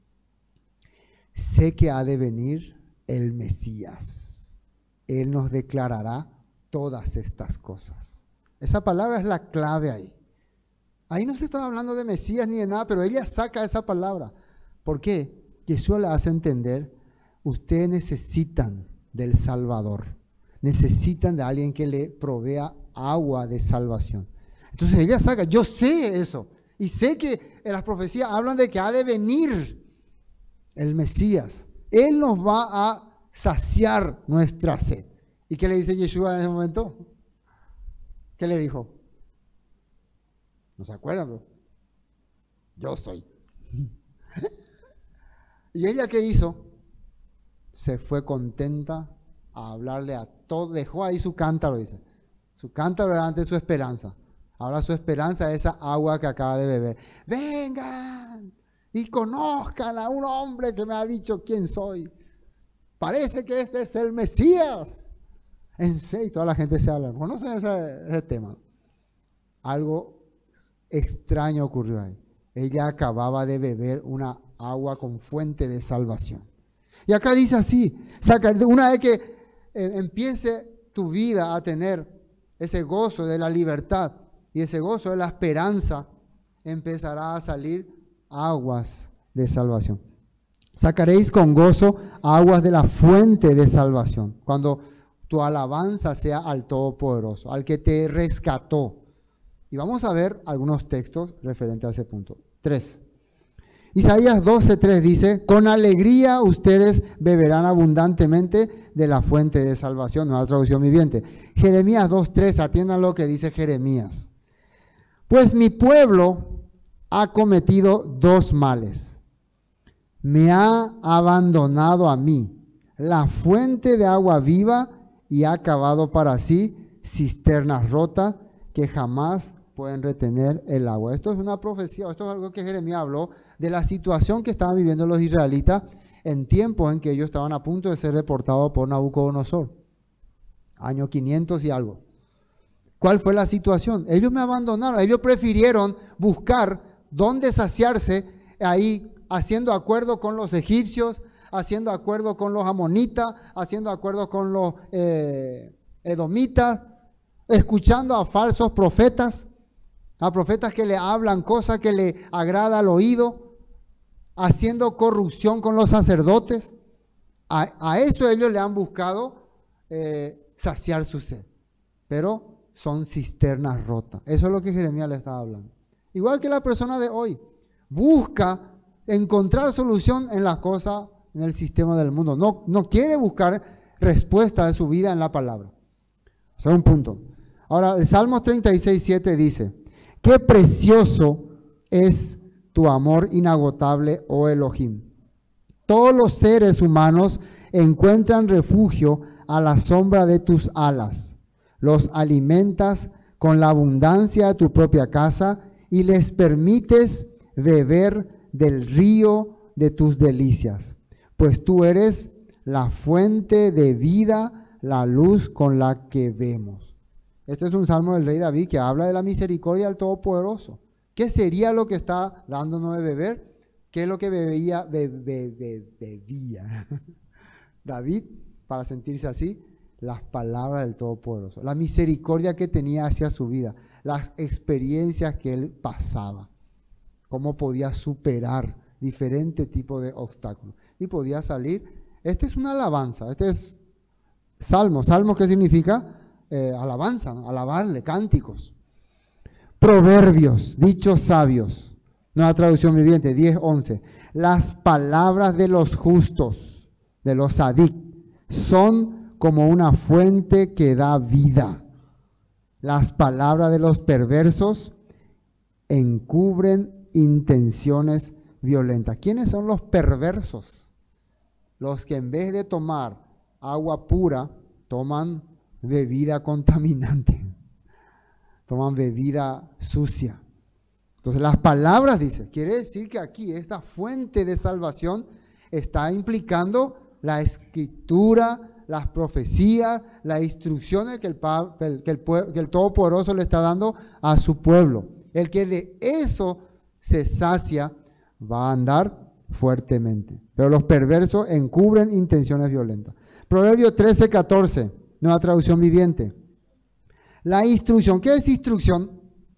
Sé que ha de venir el Mesías. Él nos declarará todas estas cosas. Esa palabra es la clave ahí. Ahí no se está hablando de Mesías ni de nada, pero ella saca esa palabra. ¿Por qué? Jesús le hace entender, ustedes necesitan del Salvador, necesitan de alguien que le provea agua de salvación. Entonces ella saca, yo sé eso, y sé que en las profecías hablan de que ha de venir el Mesías. Él nos va a saciar nuestra sed. ¿Y qué le dice Yeshua en ese momento? ¿Qué le dijo? ¿No se acuerdan, bro? Yo soy. ¿Y ella qué hizo? Se fue contenta a hablarle a todo, dejó ahí su cántaro, dice. Su cántaro era antes su esperanza. Ahora su esperanza es esa agua que acaba de beber. Vengan y conozcan a un hombre que me ha dicho quién soy. Parece que este es el Mesías. En serio, toda la gente se habla. ¿Conocen ese, ese tema? Algo extraño ocurrió ahí. Ella acababa de beber una agua con fuente de salvación. Y acá dice así, saca, una vez que eh, empiece tu vida a tener ese gozo de la libertad y ese gozo de la esperanza, empezará a salir aguas de salvación. Sacaréis con gozo aguas de la fuente de salvación, cuando tu alabanza sea al Todopoderoso, al que te rescató. Y vamos a ver algunos textos referentes a ese punto. Tres. Isaías doce tres dice, con alegría ustedes beberán abundantemente de la fuente de salvación, nueva traducción viviente. Jeremías dos tres, atiendan lo que dice Jeremías. Pues mi pueblo ha cometido dos males. Me ha abandonado a mí, la fuente de agua viva, y ha cavado para sí cisternas rotas que jamás pueden retener el agua. Esto es una profecía, esto es algo que Jeremías habló de la situación que estaban viviendo los israelitas en tiempos en que ellos estaban a punto de ser deportados por Nabucodonosor, año quinientos y algo. ¿Cuál fue la situación? Ellos me abandonaron, ellos prefirieron buscar dónde saciarse ahí, haciendo acuerdo con los egipcios, haciendo acuerdo con los amonitas, haciendo acuerdo con los eh, edomitas, escuchando a falsos profetas, a profetas que le hablan cosas que le agrada al oído, haciendo corrupción con los sacerdotes. A, a eso ellos le han buscado eh, saciar su sed, pero son cisternas rotas. Eso es lo que Jeremías le estaba hablando. Igual que la persona de hoy, busca encontrar solución en las cosas, en el sistema del mundo. No, no quiere buscar respuesta de su vida en la palabra. Ese es un punto. Ahora, el Salmo treinta y seis siete dice, qué precioso es tu amor inagotable, oh Elohim. Todos los seres humanos encuentran refugio a la sombra de tus alas. Los alimentas con la abundancia de tu propia casa y les permites beber del río de tus delicias. Pues tú eres la fuente de vida, la luz con la que vemos. Este es un salmo del rey David que habla de la misericordia del Todopoderoso. ¿Qué sería lo que está dándonos de beber? ¿Qué es lo que bebía? Be, be, be, bebía David para sentirse así? Las palabras del Todopoderoso, la misericordia que tenía hacia su vida, las experiencias que él pasaba, cómo podía superar diferentes tipos de obstáculos y podía salir. Este es una alabanza, este es salmo. ¿Salmo qué significa? Eh, alabanza, ¿no? Alabarle, cánticos. Proverbios, dichos sabios. Nueva traducción viviente, diez once. Las palabras de los justos, de los sadik, son como una fuente que da vida. Las palabras de los perversos encubren intenciones violentas. ¿Quiénes son los perversos? Los que en vez de tomar agua pura, toman bebida contaminante, toman bebida sucia. Entonces las palabras, dice, quiere decir que aquí esta fuente de salvación está implicando la escritura, las profecías, las instrucciones que el, que el, que el Todopoderoso le está dando a su pueblo. El que de eso se sacia va a andar fuertemente. Pero los perversos encubren intenciones violentas. Proverbio trece catorce, nueva traducción viviente. La instrucción, ¿qué es instrucción?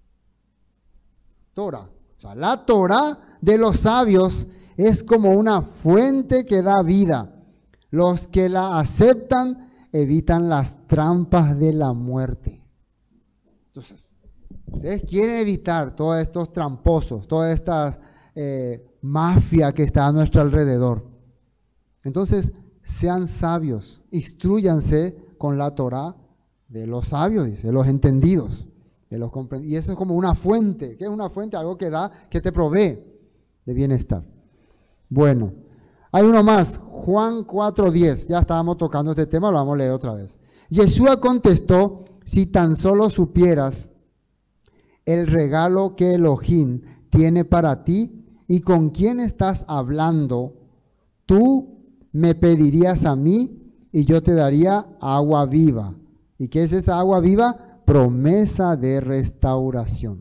Torah. O sea, la Torah de los sabios es como una fuente que da vida. Los que la aceptan evitan las trampas de la muerte. Entonces, ustedes quieren evitar todos estos tramposos, todas estas eh, mafia que está a nuestro alrededor. Entonces, sean sabios, instrúyanse con la Torah de los sabios, dice, de los entendidos, de los comprendidos. Y eso es como una fuente. ¿Qué es una fuente? Algo que da, que te provee de bienestar. Bueno, hay uno más, Juan cuatro diez. Ya estábamos tocando este tema, lo vamos a leer otra vez. Yeshua contestó: si tan solo supieras el regalo que Elohim tiene para ti y con quién estás hablando, tú me pedirías a mí y yo te daría agua viva. ¿Y qué es esa agua viva? Promesa de restauración.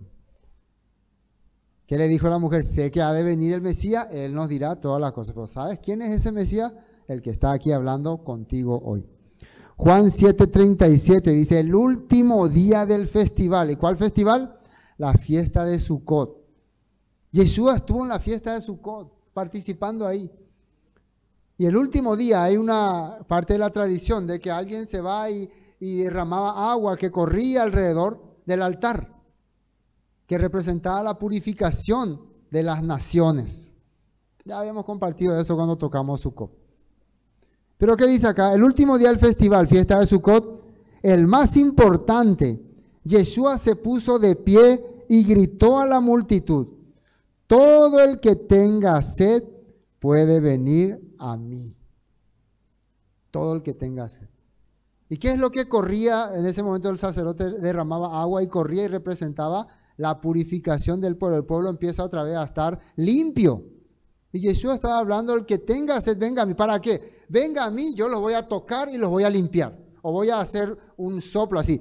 ¿Qué le dijo la mujer? Sé que ha de venir el Mesías, Él nos dirá todas las cosas. Pero ¿sabes quién es ese Mesías? El que está aquí hablando contigo hoy. Juan siete treinta y siete dice, el último día del festival. ¿Y cuál festival? La fiesta de Sukkot. Yeshua estuvo en la fiesta de Sukkot, participando ahí. Y el último día hay una parte de la tradición de que alguien se va y, y derramaba agua que corría alrededor del altar, que representaba la purificación de las naciones. Ya habíamos compartido eso cuando tocamos Sukkot. Pero ¿qué dice acá? El último día del festival, fiesta de Sukkot, el más importante, Yeshua se puso de pie y gritó a la multitud, todo el que tenga sed puede venir a mí. Todo el que tenga sed. ¿Y qué es lo que corría? En ese momento el sacerdote derramaba agua y corría y representaba la purificación del pueblo. El pueblo empieza otra vez a estar limpio. Y Yeshua estaba hablando, el que tenga sed, venga a mí. ¿Para qué? Venga a mí, yo los voy a tocar y los voy a limpiar. O voy a hacer un soplo así.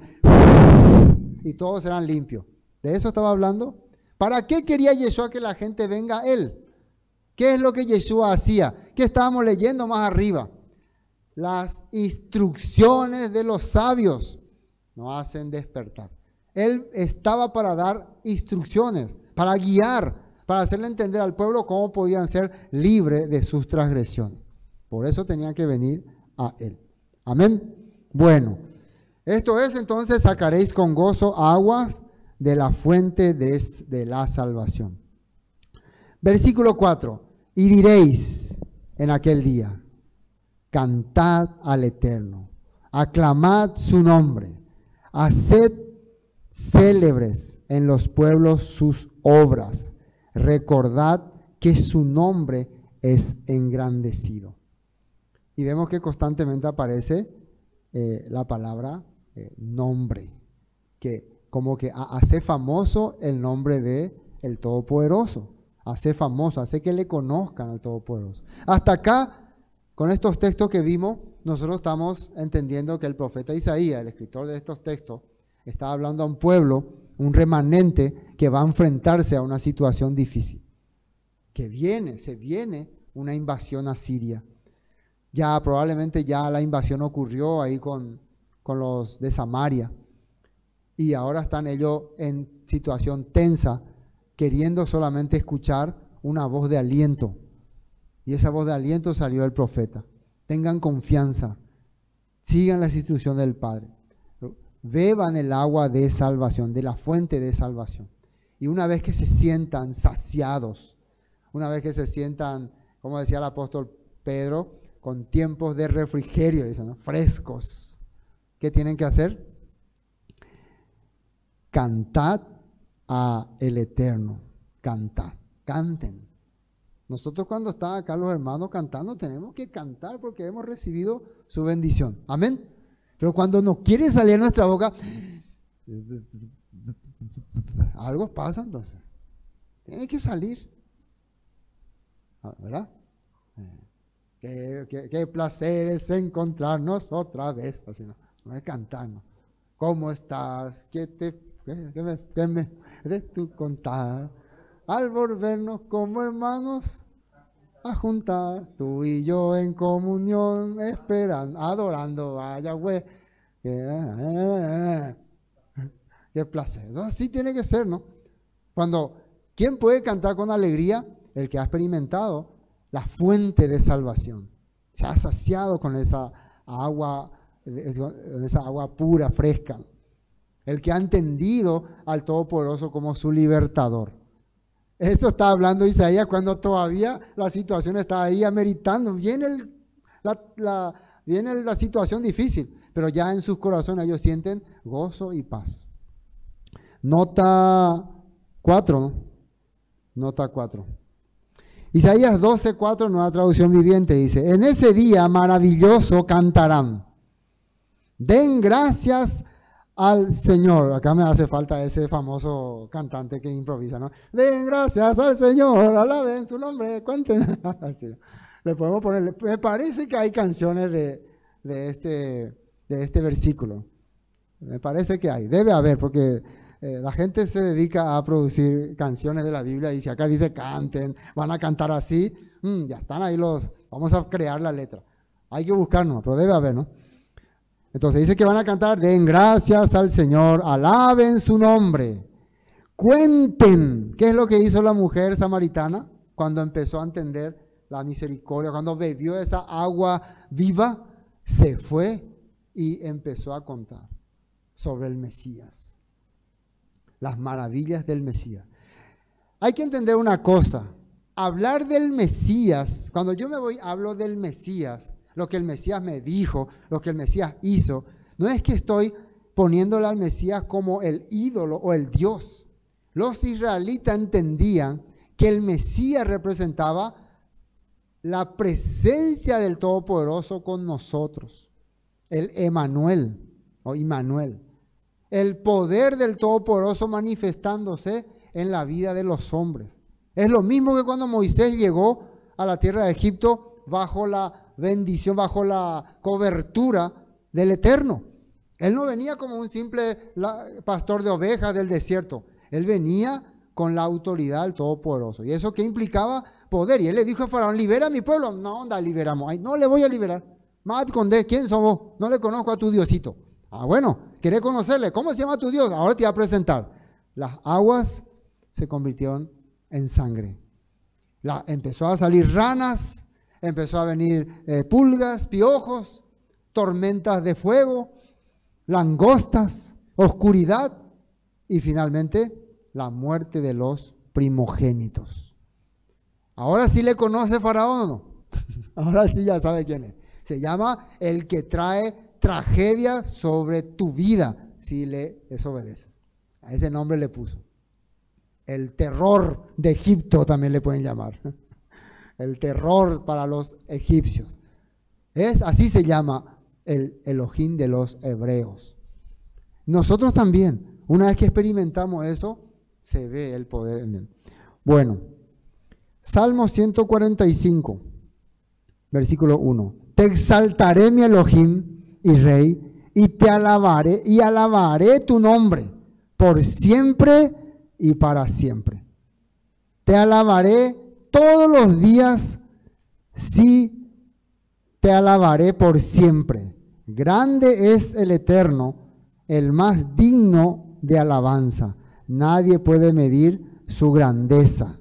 Y todos serán limpios. ¿De eso estaba hablando? ¿Para qué quería Yeshua que la gente venga a Él? ¿Qué es lo que Yeshua hacía? ¿Qué estábamos leyendo más arriba? Las instrucciones de los sabios nos hacen despertar. Él estaba para dar instrucciones, para guiar, para hacerle entender al pueblo cómo podían ser libres de sus transgresiones. Por eso tenían que venir a Él. Amén. Bueno, esto es entonces, sacaréis con gozo aguas de la fuente de, de la salvación. Versículo cuatro. Y diréis en aquel día, cantad al Eterno, aclamad su nombre, haced célebres en los pueblos sus obras, recordad que su nombre es engrandecido. Y vemos que constantemente aparece eh, la palabra eh, nombre, que como que hace famoso el nombre de el Todopoderoso, hace famoso, hace que le conozcan al Todopoderoso. Hasta acá, con estos textos que vimos, nosotros estamos entendiendo que el profeta Isaías, el escritor de estos textos, está hablando a un pueblo, un remanente que va a enfrentarse a una situación difícil. Que viene, se viene una invasión a Siria. Ya probablemente ya la invasión ocurrió ahí con, con los de Samaria. Y ahora están ellos en situación tensa, queriendo solamente escuchar una voz de aliento. Y esa voz de aliento salió del profeta. Tengan confianza, sigan las instrucciones del Padre. Beban el agua de salvación, de la fuente de salvación. Y una vez que se sientan saciados, una vez que se sientan, como decía el apóstol Pedro, con tiempos de refrigerio, dicen, ¿no? Frescos, ¿qué tienen que hacer? Cantad a el Eterno, cantad, canten. Nosotros cuando están acá los hermanos cantando tenemos que cantar porque hemos recibido su bendición. Amén. Pero cuando nos quiere salir nuestra boca, algo pasa entonces. Tiene que salir. ¿Verdad? Qué, qué, qué placer es encontrarnos otra vez. Así no, no es cantarnos. ¿Cómo estás? ¿Qué te, qué, qué me, qué me de tu contar? Al volvernos como hermanos a juntar, tú y yo en comunión, esperando, adorando a Yahweh. Qué, qué placer. Eso así tiene que ser, ¿no? Cuando, ¿quién puede cantar con alegría? El que ha experimentado la fuente de salvación. Se ha saciado con esa agua, esa agua pura, fresca. El que ha entendido al Todopoderoso como su libertador. Eso está hablando Isaías cuando todavía la situación está ahí ameritando. Viene, el, la, la, viene la situación difícil, pero ya en sus corazones ellos sienten gozo y paz. Nota cuatro, ¿no? Nota cuatro. Isaías doce, cuatro, nueva traducción viviente, dice: en ese día maravilloso cantarán. Den gracias al Señor. Acá me hace falta ese famoso cantante que improvisa, ¿no? Den gracias al Señor, alaben su nombre, cuenten. Así. Le podemos poner, me parece que hay canciones de, de, este, de este versículo. Me parece que hay, debe haber, porque eh, la gente se dedica a producir canciones de la Biblia y si acá dice canten, van a cantar así, mmm, ya están ahí los, vamos a crear la letra. Hay que buscarnos, pero debe haber, ¿no? Entonces dice que van a cantar, den gracias al Señor, alaben su nombre, cuenten. ¿Qué es lo que hizo la mujer samaritana cuando empezó a entender la misericordia? Cuando bebió esa agua viva, se fue y empezó a contar sobre el Mesías, las maravillas del Mesías. Hay que entender una cosa, hablar del Mesías, cuando yo me voy, hablo del Mesías, lo que el Mesías me dijo, lo que el Mesías hizo, no es que estoy poniéndole al Mesías como el ídolo o el Dios. Los israelitas entendían que el Mesías representaba la presencia del Todopoderoso con nosotros, el Emanuel o Immanuel, el poder del Todopoderoso manifestándose en la vida de los hombres. Es lo mismo que cuando Moisés llegó a la tierra de Egipto bajo la bendición, bajo la cobertura del Eterno. Él no venía como un simple pastor de ovejas del desierto. Él venía con la autoridad del Todopoderoso. ¿Y eso qué implicaba? Poder. Y él le dijo a Faraón, libera a mi pueblo. No, onda, liberamos. Ay, no le voy a liberar. Más conde, ¿quién somos? No le conozco a tu Diosito. Ah, bueno, ¿querés conocerle? ¿Cómo se llama tu Dios? Ahora te voy a presentar. Las aguas se convirtieron en sangre. La, empezó a salir ranas. Empezó a venir eh, pulgas, piojos, tormentas de fuego, langostas, oscuridad y finalmente la muerte de los primogénitos. Ahora sí le conoce Faraón o no. Ahora sí ya sabe quién es. Se llama el que trae tragedia sobre tu vida si le desobedeces. A ese nombre le puso. El terror de Egipto también le pueden llamar. El terror para los egipcios. Es, así se llama el Elohim de los hebreos. Nosotros también, una vez que experimentamos eso, se ve el poder en él. Bueno, Salmo ciento cuarenta y cinco, versículo uno. Te exaltaré, mi Elohim y Rey, y te alabaré, y alabaré tu nombre, por siempre y para siempre. Te alabaré todos los días, sí, te alabaré por siempre. Grande es el Eterno, el más digno de alabanza. Nadie puede medir su grandeza.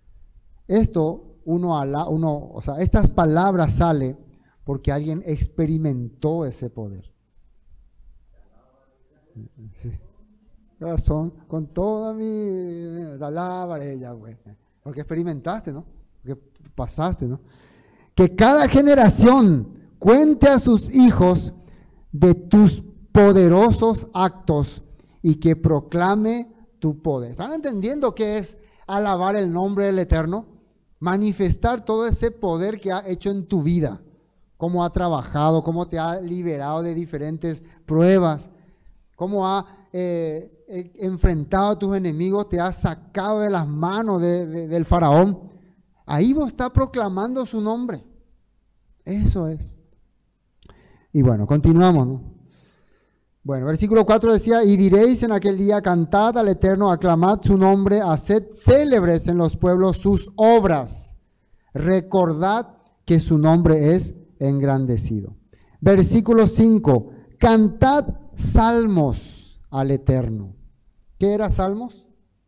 Esto, uno, ala, uno, o sea, estas palabras salen porque alguien experimentó ese poder. Sí. corazón, con toda mi... La alabaré, Yahweh. Porque experimentaste, ¿no? Porque pasaste, ¿no? Que cada generación cuente a sus hijos de tus poderosos actos y que proclame tu poder. ¿Están entendiendo qué es alabar el nombre del Eterno? Manifestar todo ese poder que ha hecho en tu vida, cómo ha trabajado, cómo te ha liberado de diferentes pruebas, cómo ha eh, eh, enfrentado a tus enemigos, te ha sacado de las manos de, de, del faraón. Ahí vos estás proclamando su nombre. Eso es. Y bueno, continuamos, ¿no? Bueno, versículo cuatro decía, y diréis en aquel día, cantad al Eterno, aclamad su nombre, haced célebres en los pueblos sus obras. Recordad que su nombre es engrandecido. Versículo cinco, cantad salmos al Eterno. ¿Qué era salmos?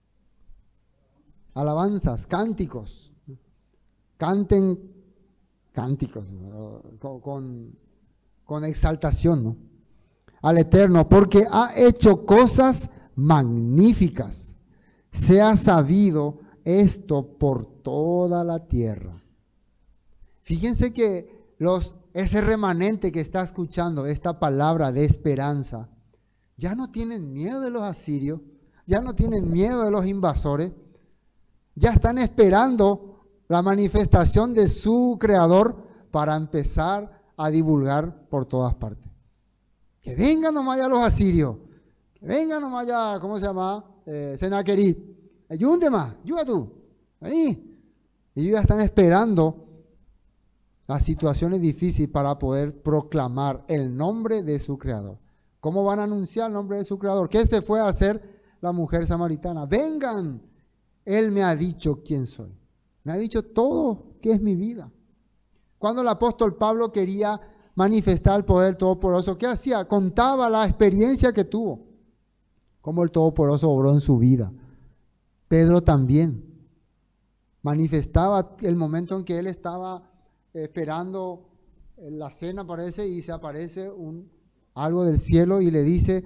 Alabanzas, cánticos. Canten cánticos, ¿no? con, con, con exaltación, ¿no? Al Eterno, porque ha hecho cosas magníficas. Sea sabido esto por toda la tierra. Fíjense que los, ese remanente que está escuchando esta palabra de esperanza, ya no tienen miedo de los asirios, ya no tienen miedo de los invasores, ya están esperando la manifestación de su Creador para empezar a divulgar por todas partes. Que vengan nomás ya los asirios, que vengan nomás ya, ¿cómo se llama? Eh, Senaquerit, ayúnde más, ayuda tú, vení. Y ellos ya están esperando las situaciones difíciles para poder proclamar el nombre de su Creador. ¿Cómo van a anunciar el nombre de su Creador? ¿Qué se fue a hacer la mujer samaritana? Vengan, Él me ha dicho quién soy. Me ha dicho todo que es mi vida. Cuando el apóstol Pablo quería manifestar el poder todopoderoso, ¿qué hacía? Contaba la experiencia que tuvo, cómo el todopoderoso obró en su vida. Pedro también manifestaba el momento en que él estaba esperando la cena, parece, y se aparece un, algo del cielo y le dice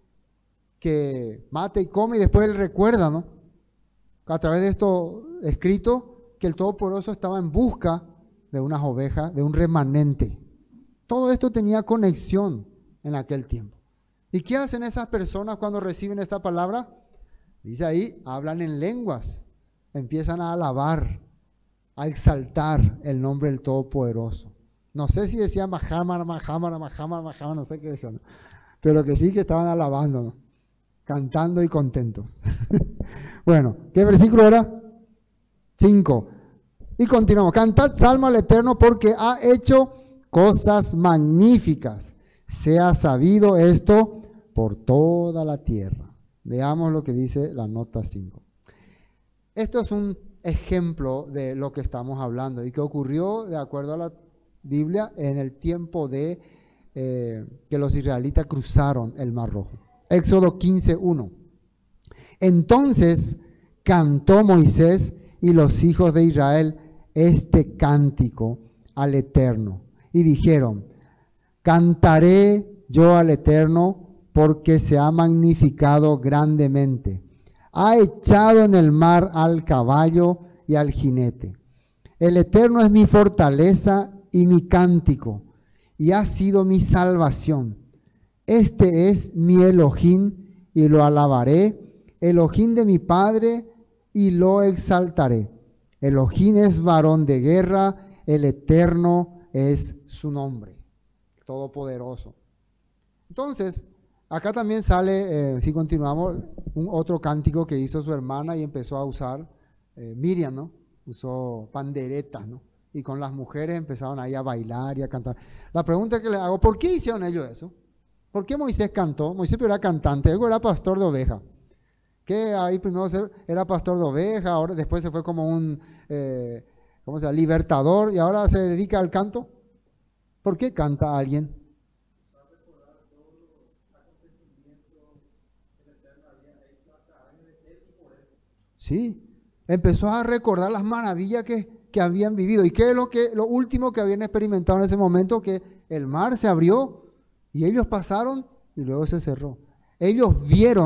que mate y come, y después él recuerda, ¿no? A través de esto escrito, que el todopoderoso estaba en busca de unas ovejas, de un remanente. Todo esto tenía conexión en aquel tiempo. ¿Y qué hacen esas personas cuando reciben esta palabra? Dice ahí, hablan en lenguas, empiezan a alabar, a exaltar el nombre del Todopoderoso. No sé si decían Mahamar, Mahamar, Mahamar, Mahamar, no sé qué decían, pero que sí que estaban alabando, ¿no? Cantando y contentos. Bueno, ¿qué versículo era? cinco. Y continuamos. Cantad salmo al Eterno porque ha hecho cosas magníficas. Sea sabido esto por toda la tierra. Veamos lo que dice la nota cinco. Esto es un ejemplo de lo que estamos hablando y que ocurrió, de acuerdo a la Biblia, en el tiempo de eh, que los israelitas cruzaron el Mar Rojo. Éxodo quince, uno. Entonces cantó Moisés y los hijos de Israel este cántico al Eterno y dijeron: cantaré yo al Eterno porque se ha magnificado grandemente. Ha echado en el mar al caballo y al jinete. El Eterno es mi fortaleza y mi cántico, y ha sido mi salvación. Este es mi Elohim, y lo alabaré, Elohim de mi Padre, y lo exaltaré. Elohim es varón de guerra, el Eterno es su nombre, todopoderoso. Entonces, acá también sale, eh, si continuamos, un otro cántico que hizo su hermana y empezó a usar, eh, Miriam, ¿no? Usó panderetas, ¿no? Y con las mujeres empezaron ahí a bailar y a cantar. La pregunta que le hago, ¿por qué hicieron ellos eso? ¿Por qué Moisés cantó? Moisés era cantante, él era pastor de oveja. Que ahí primero era pastor de oveja, ahora después se fue como un, eh, ¿cómo se llama? Libertador, y ahora se dedica al canto. ¿Por qué canta alguien? Sí, empezó a recordar las maravillas que, que habían vivido. ¿Y qué es lo, que, lo último que habían experimentado en ese momento? Que el mar se abrió y ellos pasaron y luego se cerró. Ellos vieron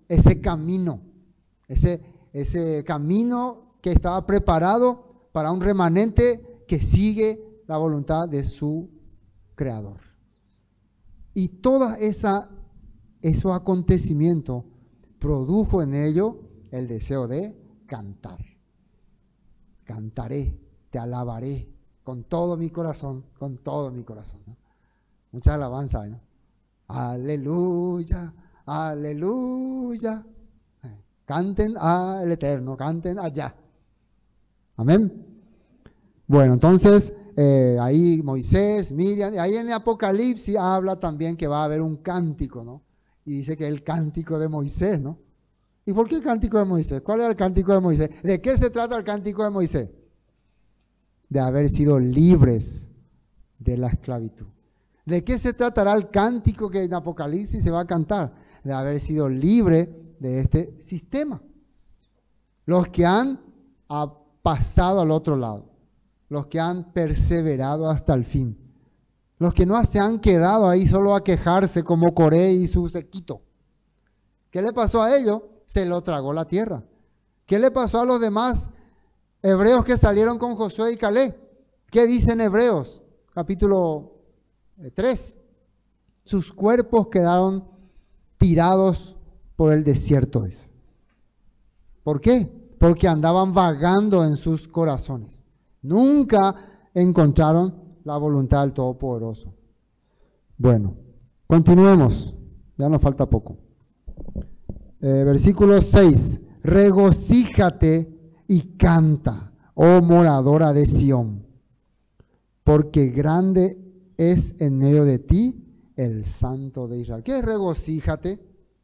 ese camino, ese, ese camino que estaba preparado para un remanente que sigue la voluntad de su Creador. Y todos esa, esos acontecimientos produjo en ello el deseo de cantar. Cantaré, te alabaré con todo mi corazón, con todo mi corazón, ¿no? Mucha alabanza, ¿no? Aleluya, aleluya. Canten al Eterno, canten allá. Amén. Bueno, entonces eh, ahí Moisés, Miriam, ahí en el Apocalipsis habla también que va a haber un cántico, ¿no? Y dice que el cántico de Moisés, ¿no? ¿Y por qué el cántico de Moisés? ¿Cuál era el cántico de Moisés? ¿De qué se trata el cántico de Moisés? De haber sido libres de la esclavitud. ¿De qué se tratará el cántico que en Apocalipsis se va a cantar? De haber sido libre de este sistema. Los que han pasado al otro lado, los que han perseverado hasta el fin, los que no se han quedado ahí solo a quejarse como Coré y su séquito. ¿Qué le pasó a ellos? Se lo tragó la tierra. ¿Qué le pasó a los demás hebreos que salieron con Josué y Caleb? ¿Qué dicen Hebreos? Capítulo tres. Sus cuerpos quedaron tirados por el desierto. ¿Por qué? Porque andaban vagando en sus corazones. Nunca encontraron la voluntad del Todopoderoso. Bueno, continuemos. Ya nos falta poco. Eh, versículo seis. Regocíjate y canta, oh moradora de Sión, porque grande es en medio de ti el Santo de Israel. ¿Qué es regocíjate?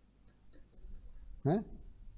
¿Eh?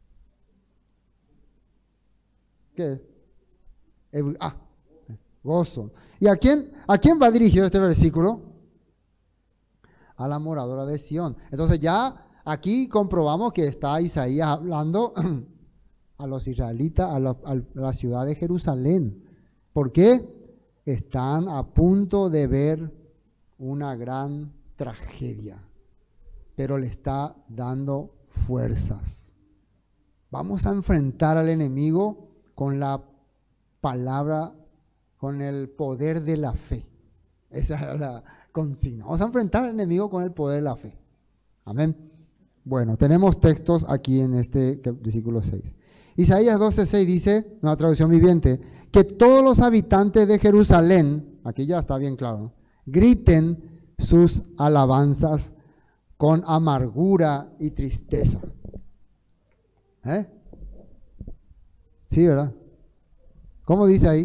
¿Qué es? Ah, gozo. ¿Y a quién, a quién va dirigido este versículo? A la moradora de Sión. Entonces ya aquí comprobamos que está Isaías hablando a los israelitas, a la, a la ciudad de Jerusalén. ¿Por qué? Están a punto de ver una gran tragedia, pero le está dando fuerzas. Vamos a enfrentar al enemigo con la palabra, con el poder de la fe. Esa es la consigna. Vamos a enfrentar al enemigo con el poder de la fe. Amén. Bueno, tenemos textos aquí en este versículo seis. Isaías doce seis dice, una traducción viviente, que todos los habitantes de Jerusalén, aquí ya está bien claro, ¿no?, griten sus alabanzas con amargura y tristeza. ¿Eh? Sí, ¿verdad? ¿Cómo dice ahí?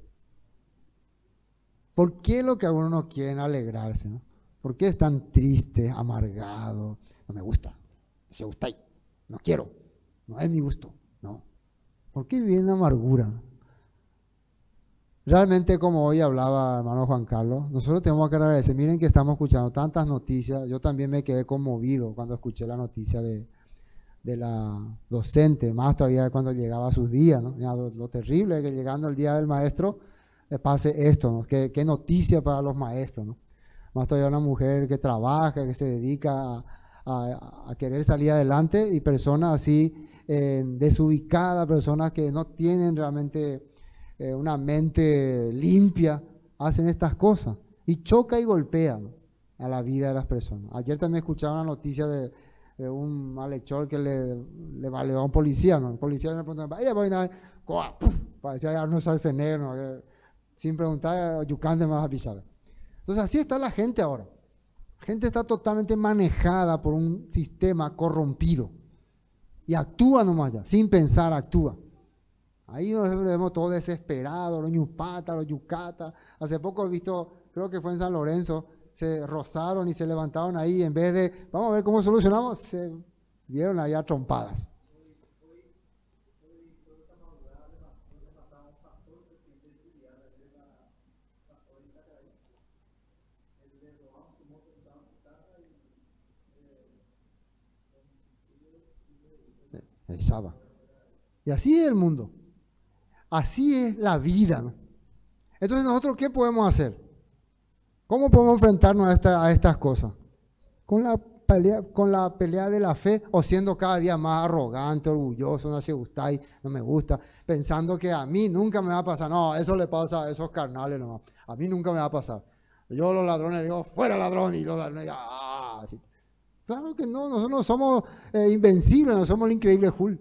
¿Por qué lo que algunos no quieren alegrarse, ¿no? ¿Por qué es tan triste, amargado? No me gusta, se gusta ahí, no quiero, no es mi gusto, no. ¿Por qué viene amargura? Realmente, como hoy hablaba hermano Juan Carlos, nosotros tenemos que agradecer. Miren que estamos escuchando tantas noticias. Yo también me quedé conmovido cuando escuché la noticia de, de la docente, más todavía cuando llegaba a sus días, ¿no? Lo, lo terrible es que llegando el día del maestro le pase esto, ¿no? Qué, qué noticia para los maestros, ¿no? Más todavía una mujer que trabaja, que se dedica a, a, a querer salir adelante, y personas así eh, desubicadas, personas que no tienen realmente eh, una mente limpia, hacen estas cosas y choca y golpea, ¿no?, a la vida de las personas. Ayer también escuchaba una noticia de, de un malhechor que le, le baleó a un policía, ¿no? El policía le preguntó, vaya, voy a parecía Arnold Schwarzenegger, ¿no?, sin preguntar, yucante más a pisar. Entonces así está la gente ahora. La gente está totalmente manejada por un sistema corrompido y actúa nomás ya, sin pensar, actúa. Ahí nos vemos todos desesperados, los ñupatas, los yucatas. Hace poco he visto, creo que fue en San Lorenzo, se rozaron y se levantaron ahí, en vez de, vamos a ver cómo solucionamos, se dieron allá trompadas. Y así es el mundo, así es la vida, ¿no? Entonces nosotros, ¿qué podemos hacer? ¿Cómo podemos enfrentarnos a, esta, a estas cosas? Con la pelea, con la pelea de la fe o siendo cada día más arrogante, orgulloso, no se gustáis, no me gusta, pensando que a mí nunca me va a pasar? No, eso le pasa a esos carnales nomás. A mí nunca me va a pasar. Yo los ladrones digo, fuera ladrón, y los ladrones, ah, así. Claro que no, nosotros no somos eh, invencibles, no somos el increíble Hulk.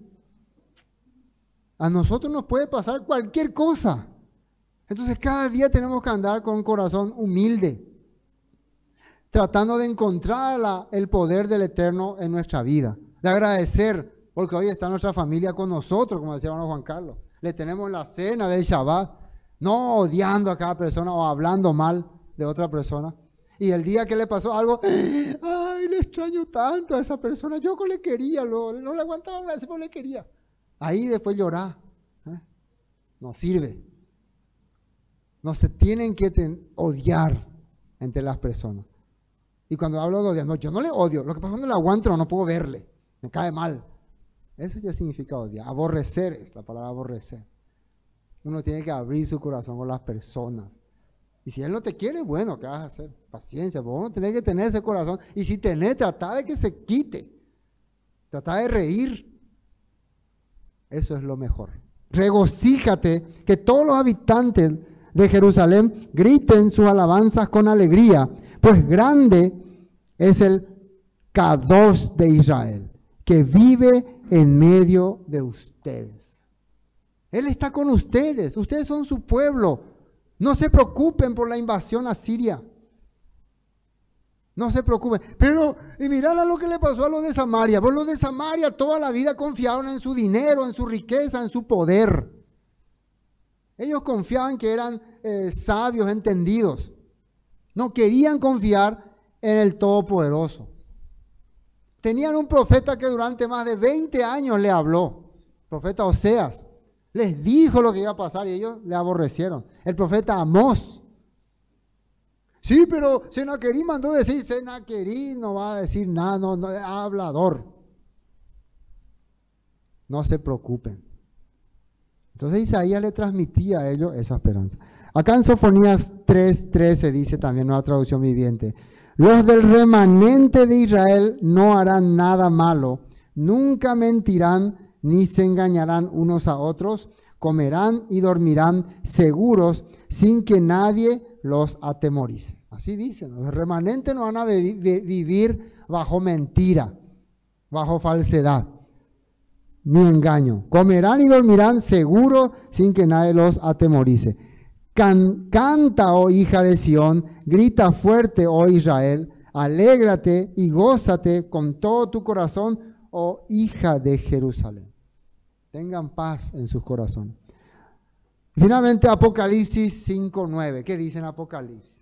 A nosotros nos puede pasar cualquier cosa. Entonces cada día tenemos que andar con un corazón humilde, tratando de encontrar la, el poder del Eterno en nuestra vida, de agradecer, porque hoy está nuestra familia con nosotros, como decía hermano Juan Carlos. Le tenemos la cena del Shabbat, no odiando a cada persona o hablando mal de otra persona. Y el día que le pasó algo, ay, le extraño tanto a esa persona, yo le quería, lo, no le aguantaba nada, pero le quería. Ahí después llorar, ¿eh? No sirve. No se tienen que ten, odiar entre las personas. Y cuando hablo de odiar, no, yo no le odio, lo que pasa es que no le aguanto, no puedo verle, me cae mal. Eso ya significa odiar. Aborrecer es la palabra aborrecer. Uno tiene que abrir su corazón con las personas. Y si él no te quiere, bueno, ¿qué vas a hacer? Paciencia, porque uno tiene que tener ese corazón. Y si tenés, trata de que se quite. Trata de reír. Eso es lo mejor. Regocíjate que todos los habitantes de Jerusalén griten sus alabanzas con alegría, pues grande es el Kadosh de Israel, que vive en medio de ustedes. Él está con ustedes, ustedes son su pueblo. No se preocupen por la invasión a Siria. No se preocupen. Pero, y mirad a lo que le pasó a los de Samaria. Pues los de Samaria toda la vida confiaron en su dinero, en su riqueza, en su poder. Ellos confiaban que eran eh, sabios, entendidos. No querían confiar en el Todopoderoso. Tenían un profeta que durante más de veinte años le habló, el profeta Oseas. Les dijo lo que iba a pasar y ellos le aborrecieron. El profeta Amós. Sí, pero Senaquerí mandó decir, Senaquerí no va a decir nada, no, no, es hablador. No se preocupen. Entonces Isaías le transmitía a ellos esa esperanza. Acá en Sofonías tres trece dice también, nueva traducción viviente: los del remanente de Israel no harán nada malo, nunca mentirán ni se engañarán unos a otros, comerán y dormirán seguros sin que nadie los atemorice. Así dicen, los remanentes no van a vi vi vivir bajo mentira, bajo falsedad, ni engaño. Comerán y dormirán seguros sin que nadie los atemorice. Can canta, oh hija de Sión, grita fuerte, oh Israel, alégrate y gózate con todo tu corazón, oh hija de Jerusalén. Tengan paz en sus corazones. Finalmente, Apocalipsis cinco nueve. ¿Qué dice en Apocalipsis?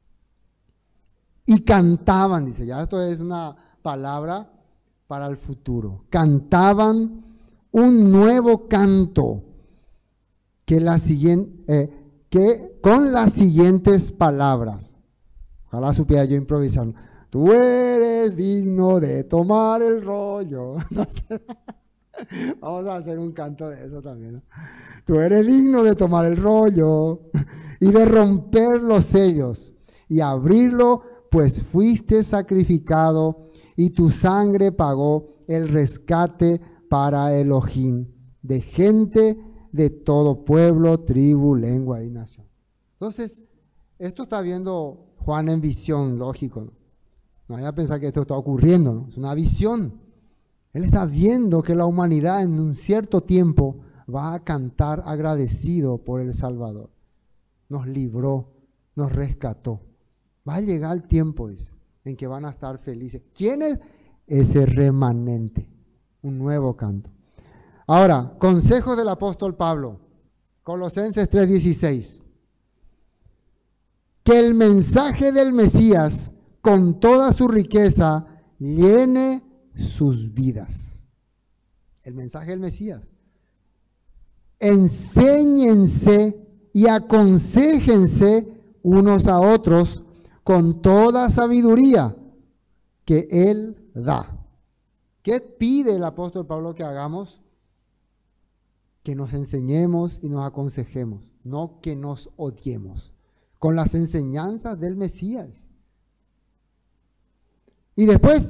Y cantaban, dice, ya esto es una palabra para el futuro. Cantaban un nuevo canto que, la siguiente, eh, que con las siguientes palabras. Ojalá supiera yo improvisar. Tú eres digno de tomar el rollo. No sé. Vamos a hacer un canto de eso también, ¿no? Tú eres digno de tomar el rollo y de romper los sellos y abrirlo, pues fuiste sacrificado y tu sangre pagó el rescate para Elohim, de gente de todo pueblo, tribu, lengua y nación. Entonces, esto está viendo Juan en visión, lógico, ¿no? No vaya a pensar que esto está ocurriendo, ¿no? Es una visión. Él está viendo que la humanidad en un cierto tiempo va a cantar agradecido por el Salvador. Nos libró, nos rescató. Va a llegar el tiempo, dice, en que van a estar felices. ¿Quién es ese remanente? Un nuevo canto. Ahora, consejos del apóstol Pablo. Colosenses tres dieciséis. Que el mensaje del Mesías, con toda su riqueza, llene sus vidas. El mensaje del Mesías. Enséñense y aconséjense unos a otros con toda sabiduría que Él da. ¿Qué pide el apóstol Pablo que hagamos? Que nos enseñemos y nos aconsejemos, no que nos odiemos, con las enseñanzas del Mesías. Y después,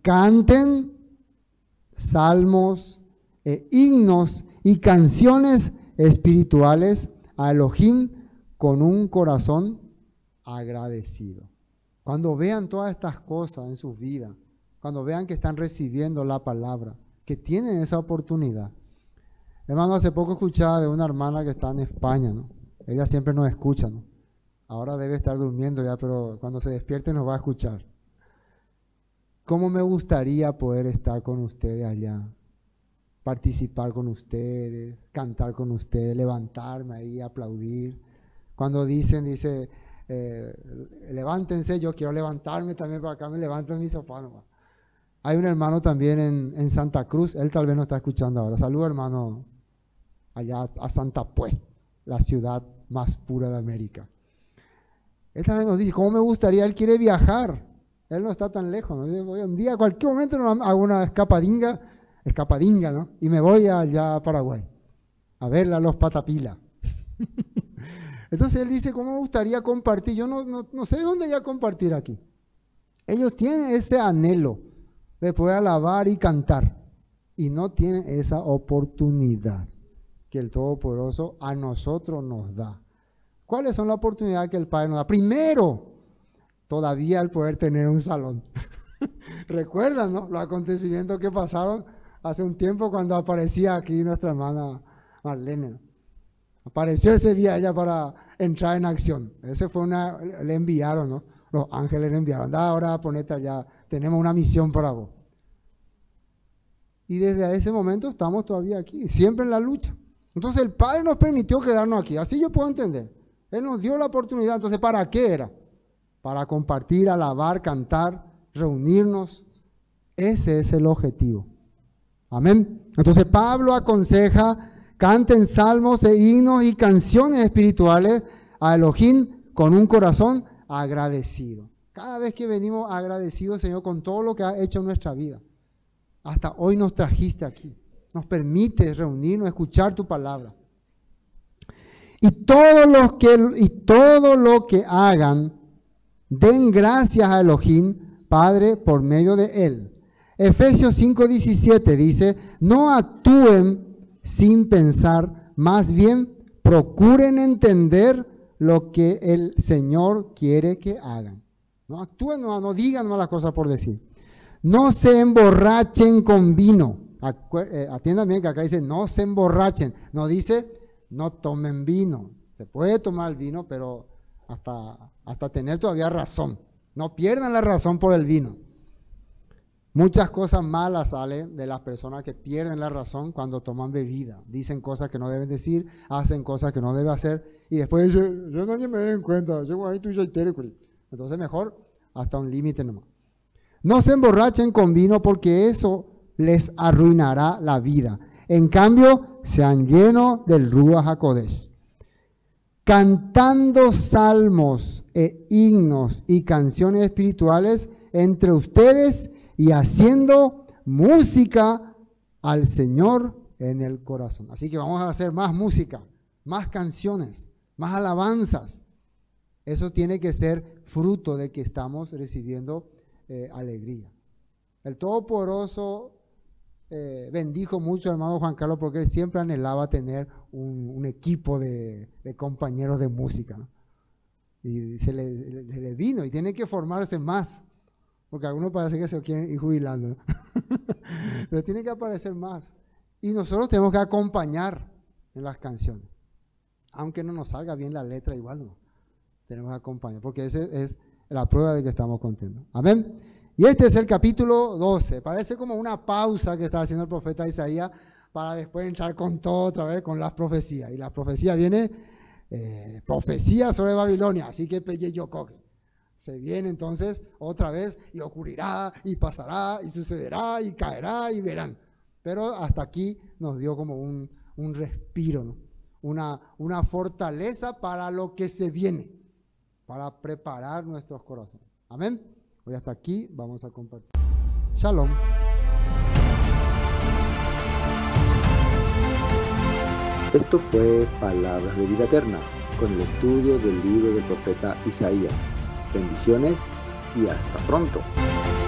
canten salmos, e himnos y canciones espirituales a Elohim con un corazón agradecido. Cuando vean todas estas cosas en sus vidas, cuando vean que están recibiendo la palabra, que tienen esa oportunidad. Hermano, hace poco escuchaba de una hermana que está en España, ¿no? Ella siempre nos escucha, ¿no? Ahora debe estar durmiendo ya, pero cuando se despierte nos va a escuchar. ¿Cómo me gustaría poder estar con ustedes allá? Participar con ustedes, cantar con ustedes, levantarme ahí, aplaudir. Cuando dicen, dice, eh, levántense, yo quiero levantarme también para acá, me levanto en mi sofá nomás. Hay un hermano también en, en Santa Cruz, él tal vez no está escuchando ahora. Saludos, hermano, allá a Santa Pue, la ciudad más pura de América. Él también nos dice, ¿cómo me gustaría? Él quiere viajar, él no está tan lejos, ¿no? Dice, voy un día, a cualquier momento hago una escapadinga, escapadinga, ¿no? Y me voy allá a Paraguay, a ver a los Patapila. Entonces él dice, ¿cómo me gustaría compartir? Yo no, no, no sé dónde ya compartir aquí. Ellos tienen ese anhelo de poder alabar y cantar, y no tienen esa oportunidad que el Todopoderoso a nosotros nos da. ¿Cuáles son las oportunidades que el Padre nos da? Primero, todavía el poder tener un salón. ¿Recuerdan, no? Los acontecimientos que pasaron hace un tiempo cuando aparecía aquí nuestra hermana Marlene, ¿no? Apareció ese día ella para entrar en acción. Ese fue una, le enviaron, ¿no? Los ángeles le enviaron. Da, ahora ponete allá, tenemos una misión para vos. Y desde ese momento estamos todavía aquí, siempre en la lucha. Entonces el Padre nos permitió quedarnos aquí. Así yo puedo entender. Él nos dio la oportunidad. Entonces, ¿para qué era? Para compartir, alabar, cantar, reunirnos. Ese es el objetivo. Amén. Entonces Pablo aconseja, canten salmos e himnos y canciones espirituales a Elohim con un corazón agradecido. Cada vez que venimos agradecidos, Señor, con todo lo que ha hecho en nuestra vida. Hasta hoy nos trajiste aquí. Nos permites reunirnos, escuchar tu palabra. Y todo lo que, y todo lo que hagan, den gracias a Elohim, Padre, por medio de Él. Efesios cinco diecisiete dice, no actúen sin pensar, más bien procuren entender lo que el Señor quiere que hagan. No actúen, no, no digan malas cosas por decir. No se emborrachen con vino. Atiendan bien que acá dice no se emborrachen. No dice no tomen vino. Se puede tomar el vino, pero hasta, hasta tener todavía razón. No pierdan la razón por el vino. Muchas cosas malas salen de las personas que pierden la razón cuando toman bebida. Dicen cosas que no deben decir, hacen cosas que no deben hacer y después dicen, yo nadie me den cuenta, yo ahí estoy soltero. Entonces mejor hasta un límite nomás. No se emborrachen con vino porque eso les arruinará la vida. En cambio, sean llenos del Ruach HaKodesh. Cantando salmos e himnos y canciones espirituales entre ustedes y haciendo música al Señor en el corazón. Así que vamos a hacer más música, más canciones, más alabanzas. Eso tiene que ser fruto de que estamos recibiendo eh, alegría. El Todopoderoso eh, bendijo mucho al hermano Juan Carlos porque él siempre anhelaba tener un, un equipo de, de compañeros de música, ¿no? Y se le, le, le vino y tiene que formarse más. Porque algunos parece que se quieren ir jubilando, ¿no? Entonces tiene que aparecer más. Y nosotros tenemos que acompañar en las canciones. Aunque no nos salga bien la letra, igual no. Tenemos que acompañar, porque esa es la prueba de que estamos contentos. Amén. Y este es el capítulo doce. Parece como una pausa que está haciendo el profeta Isaías para después entrar con todo otra vez, con las profecías. Y la profecía viene, eh, profecía sobre Babilonia. Así que pelle yo coque. Se viene entonces otra vez y ocurrirá y pasará y sucederá y caerá y verán. Pero hasta aquí nos dio como un, un respiro, ¿no? Una, una fortaleza para lo que se viene, para preparar nuestros corazones. Amén. Hoy hasta aquí vamos a compartir. Shalom. Esto fue Palabras de Vida Eterna, con el estudio del libro del profeta Isaías. Bendiciones y hasta pronto.